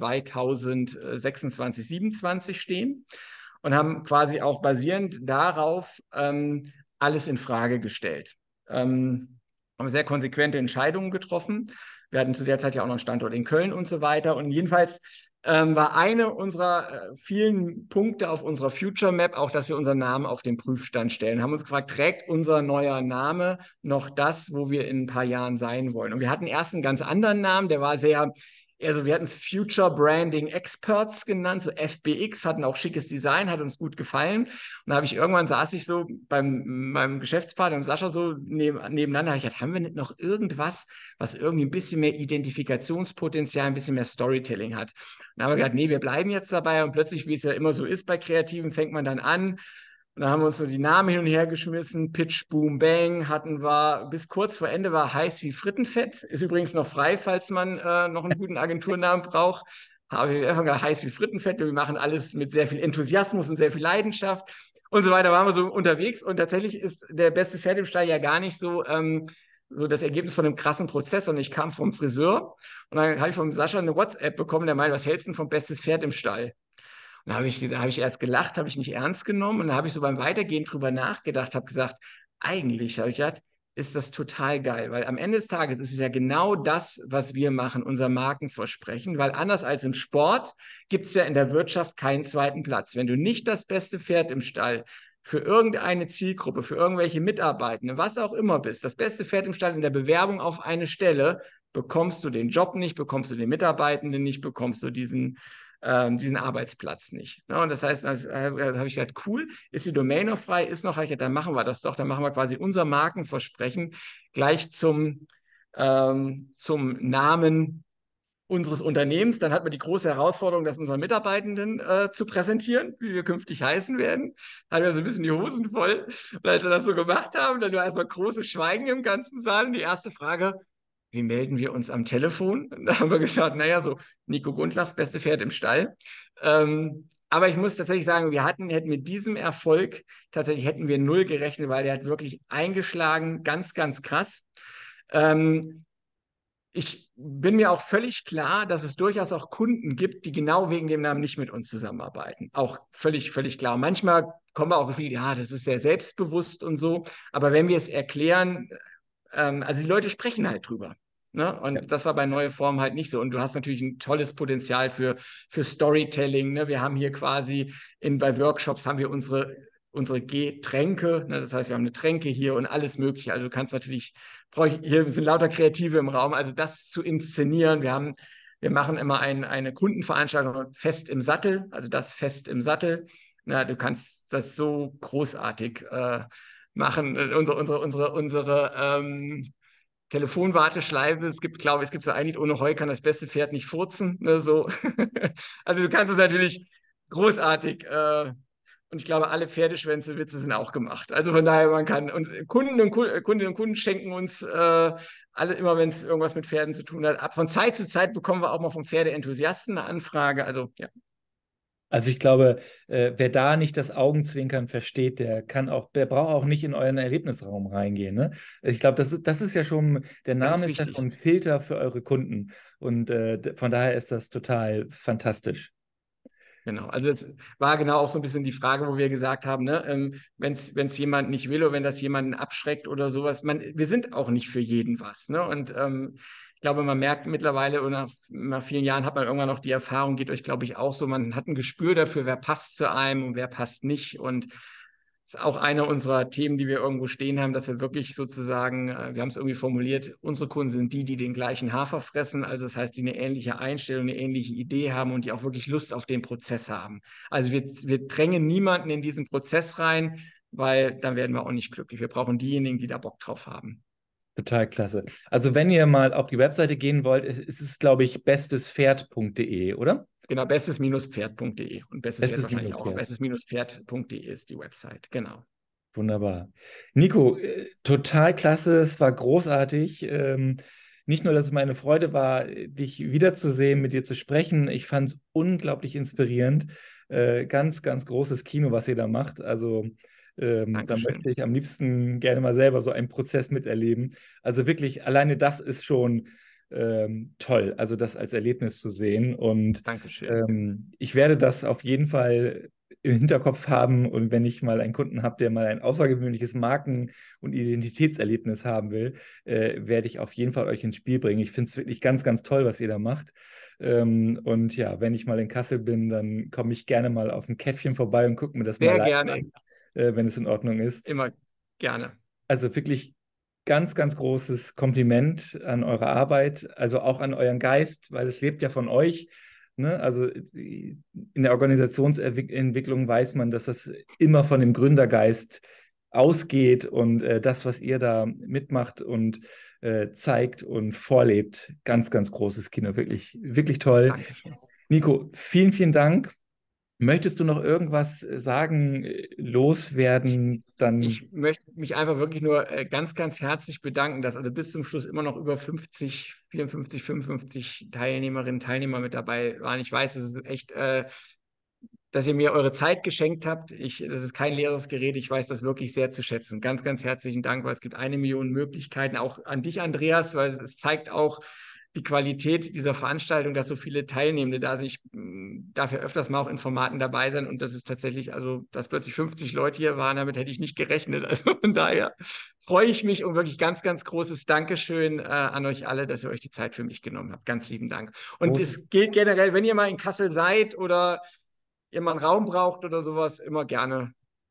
2026, 27 stehen? Und haben quasi auch basierend darauf alles in Frage gestellt. Haben sehr konsequente Entscheidungen getroffen. Wir hatten zu der Zeit ja auch noch einen Standort in Köln und so weiter. Und jedenfalls war eine unserer vielen Punkte auf unserer Future Map auch, dass wir unseren Namen auf den Prüfstand stellen. Haben uns gefragt, trägt unser neuer Name noch das, wo wir in ein paar Jahren sein wollen? Und wir hatten erst einen ganz anderen Namen, der war sehr, also wir hatten es Future Branding Experts genannt, so FBX, hatten auch schickes Design, hat uns gut gefallen. Und da habe ich irgendwann saß ich so beim meinem Geschäftspartner, dem Sascha, so nebeneinander, habe ich gedacht, haben wir nicht noch irgendwas, was irgendwie ein bisschen mehr Identifikationspotenzial, ein bisschen mehr Storytelling hat? Dann haben wir gesagt, nee, wir bleiben jetzt dabei und plötzlich, wie es ja immer so ist bei Kreativen, fängt man dann an. Und dann haben wir uns so die Namen hin und her geschmissen. Pitch, Boom, Bang hatten wir, bis kurz vor Ende war heiß wie Frittenfett. Ist übrigens noch frei, falls man noch einen guten Agenturnamen braucht. Habe ich einfach gesagt, heiß wie Frittenfett. Wir machen alles mit sehr viel Enthusiasmus und sehr viel Leidenschaft und so weiter. Waren wir so unterwegs und tatsächlich ist der beste Pferd im Stall ja gar nicht so das Ergebnis von einem krassen Prozess. Und ich kam vom Friseur und dann habe ich vom Sascha eine WhatsApp bekommen, der meinte, was hältst du denn vom bestes Pferd im Stall? Und da hab ich erst gelacht, habe ich nicht ernst genommen. Und dann habe ich so beim Weitergehen drüber nachgedacht, habe gesagt, eigentlich, habe ich gedacht, ist das total geil, weil am Ende des Tages ist es ja genau das, was wir machen, unser Markenversprechen, weil anders als im Sport gibt es ja in der Wirtschaft keinen zweiten Platz. Wenn du nicht das beste Pferd im Stall für irgendeine Zielgruppe, für irgendwelche Mitarbeitende, was auch immer bist, das beste Pferd im Stall in der Bewerbung auf eine Stelle, bekommst du den Job nicht, bekommst du den Mitarbeitenden nicht, bekommst du diesen Arbeitsplatz nicht. Ja, und das heißt, habe ich gesagt, cool, ist die Domain noch frei, ist noch, dann machen wir das doch, dann machen wir quasi unser Markenversprechen gleich zum Namen unseres Unternehmens. Dann hat man die große Herausforderung, das unseren Mitarbeitenden zu präsentieren, wie wir künftig heißen werden. Da hatten wir so ein bisschen die Hosen voll. Und als wir das so gemacht haben, dann war erstmal großes Schweigen im ganzen Saal. Und die erste Frage, wie melden wir uns am Telefon? Und da haben wir gesagt, naja, so Nico Gundlachs beste Pferd im Stall. Aber ich muss tatsächlich sagen, hätten mit diesem Erfolg, tatsächlich hätten wir null gerechnet, weil der hat wirklich eingeschlagen, ganz, ganz krass. Ähm, Ich bin mir auch völlig klar, dass es durchaus auch Kunden gibt, die genau wegen dem Namen nicht mit uns zusammenarbeiten. Auch völlig, völlig klar. Manchmal kommen wir auch gefühlt, ja, das ist sehr selbstbewusst und so. Aber wenn wir es erklären, also die Leute sprechen halt drüber. Ne? Ja. Und das war bei Neue Form halt nicht so. Und du hast natürlich ein tolles Potenzial für Storytelling. Ne? Wir haben hier quasi bei Workshops haben wir unsere Getränke. Ne? Das heißt, wir haben eine Tränke hier und alles Mögliche. Also du kannst natürlich, hier sind lauter Kreative im Raum, also das zu inszenieren. Wir machen immer eine Kundenveranstaltung fest im Sattel, also das fest im Sattel. Na, du kannst das so großartig machen. Unsere Telefonwarteschleife. Es gibt, glaube ich, es gibt so ein Lied, ohne Heu kann das beste Pferd nicht furzen. Ne, so. Also du kannst es natürlich großartig. Und ich glaube, alle Pferdeschwänze-Witze sind auch gemacht. Also von daher, man kann uns Kundinnen und Kunden schenken uns alle immer, wenn es irgendwas mit Pferden zu tun hat. Ab von Zeit zu Zeit bekommen wir auch mal vom Pferdeenthusiasten eine Anfrage. Also ja, Also ich glaube, wer da nicht das Augenzwinkern versteht, der braucht auch nicht in euren Erlebnisraum reingehen. Ne? Ich glaube, das ist ja schon, der ganz Name ist ja schon wichtig. ein Filter für eure Kunden. Und von daher ist das total fantastisch. Genau, also das war genau auch so ein bisschen die Frage, wo wir gesagt haben, ne, wenn es jemand nicht will oder wenn das jemanden abschreckt oder sowas, wir sind auch nicht für jeden was. Ne? Und ich glaube, man merkt mittlerweile, oder nach vielen Jahren hat man irgendwann noch die Erfahrung, geht euch, glaube ich, auch so, man hat ein Gespür dafür, wer passt zu einem und wer passt nicht. Und ist auch einer unserer Themen, die wir irgendwo stehen haben, dass wir wirklich sozusagen, wir haben es irgendwie formuliert, unsere Kunden sind die, die den gleichen Hafer fressen. Also das heißt, die eine ähnliche Einstellung, eine ähnliche Idee haben und die auch wirklich Lust auf den Prozess haben. Also wir drängen niemanden in diesen Prozess rein, weil dann werden wir auch nicht glücklich. Wir brauchen diejenigen, die da Bock drauf haben. Total klasse. Also wenn ihr mal auf die Webseite gehen wollt, ist es, glaube ich, bestespferd.de, oder? Genau, bestes-pferd.de. Und bestes Pferd Bestes wahrscheinlich auch. Pferd. Bestes-pferd.de ist die Website. Genau. Wunderbar. Nico, total klasse, es war großartig. Nicht nur, dass es meine Freude war, dich wiederzusehen, mit dir zu sprechen, ich fand es unglaublich inspirierend. Ganz, ganz großes Kino, was ihr da macht. Also da Dankeschön. möchte ich am liebsten gerne mal selber so einen Prozess miterleben. Also wirklich, alleine das ist schon toll, also das als Erlebnis zu sehen. Und Dankeschön. ich werde das auf jeden Fall im Hinterkopf haben und wenn ich mal einen Kunden habe, der mal ein außergewöhnliches Marken- und Identitätserlebnis haben will, werde ich auf jeden Fall euch ins Spiel bringen. Ich finde es wirklich ganz, ganz toll, was ihr da macht. Und ja, wenn ich mal in Kassel bin, dann komme ich gerne mal auf ein Käffchen vorbei und gucke mir das mal Sehr live gerne. an, wenn es in Ordnung ist. Immer gerne. Also wirklich ganz, ganz großes Kompliment an eure Arbeit, also auch an euren Geist, weil es lebt ja von euch. Ne? Also in der Organisationsentwicklung weiß man, dass das immer von dem Gründergeist ausgeht und das, was ihr da mitmacht und zeigt und vorlebt, ganz, ganz großes Kino. Wirklich, wirklich toll. Dankeschön. Nico, vielen, vielen Dank. Möchtest du noch irgendwas sagen, loswerden? Dann Ich möchte mich einfach wirklich nur ganz, ganz herzlich bedanken, dass also bis zum Schluss immer noch über 50, 54, 55 Teilnehmerinnen und Teilnehmer mit dabei waren. Ich weiß, es ist echt, dass ihr mir eure Zeit geschenkt habt. Das ist kein leeres Gerät. Ich weiß das wirklich sehr zu schätzen. Ganz, ganz herzlichen Dank, weil es gibt 1 Million Möglichkeiten, auch an dich, Andreas, weil es zeigt auch die Qualität dieser Veranstaltung, dass so viele Teilnehmende da sich, dafür öfters mal auch in Formaten dabei sein und das ist tatsächlich, also, dass plötzlich 50 Leute hier waren, damit hätte ich nicht gerechnet. Also von daher freue ich mich und wirklich ganz, ganz großes Dankeschön an euch alle, dass ihr euch die Zeit für mich genommen habt. Ganz lieben Dank. Und großes. es gilt generell, wenn ihr mal in Kassel seid oder ihr mal einen Raum braucht oder sowas, immer gerne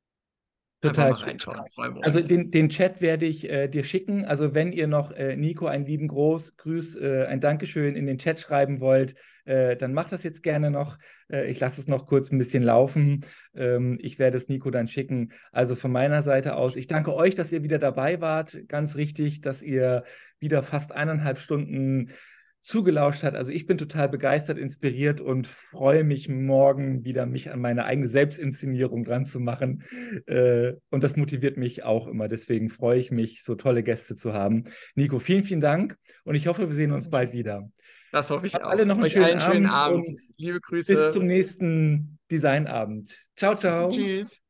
einfach Total mal schön. reinschauen. Freuen wir Also uns. den Chat werde ich dir schicken. Also wenn ihr noch Nico einen lieben Gruß, ein Dankeschön in den Chat schreiben wollt, dann macht das jetzt gerne noch. Ich lasse es noch kurz ein bisschen laufen. Ich werde es Nico dann schicken. Also von meiner Seite aus, ich danke euch, dass ihr wieder dabei wart. Ganz richtig, dass ihr wieder fast 1,5 Stunden zugelauscht hat. Also ich bin total begeistert, inspiriert und freue mich morgen wieder, mich an meine eigene Selbstinszenierung dran zu machen. Und das motiviert mich auch immer. Deswegen freue ich mich, so tolle Gäste zu haben. Nico, vielen, vielen Dank und ich hoffe, wir sehen uns bald wieder. Das hoffe ich Habt alle auch. noch einen Euch schönen allen schönen Abend Abend. und Liebe bis Grüße. zum nächsten Designabend. Ciao, ciao. Tschüss.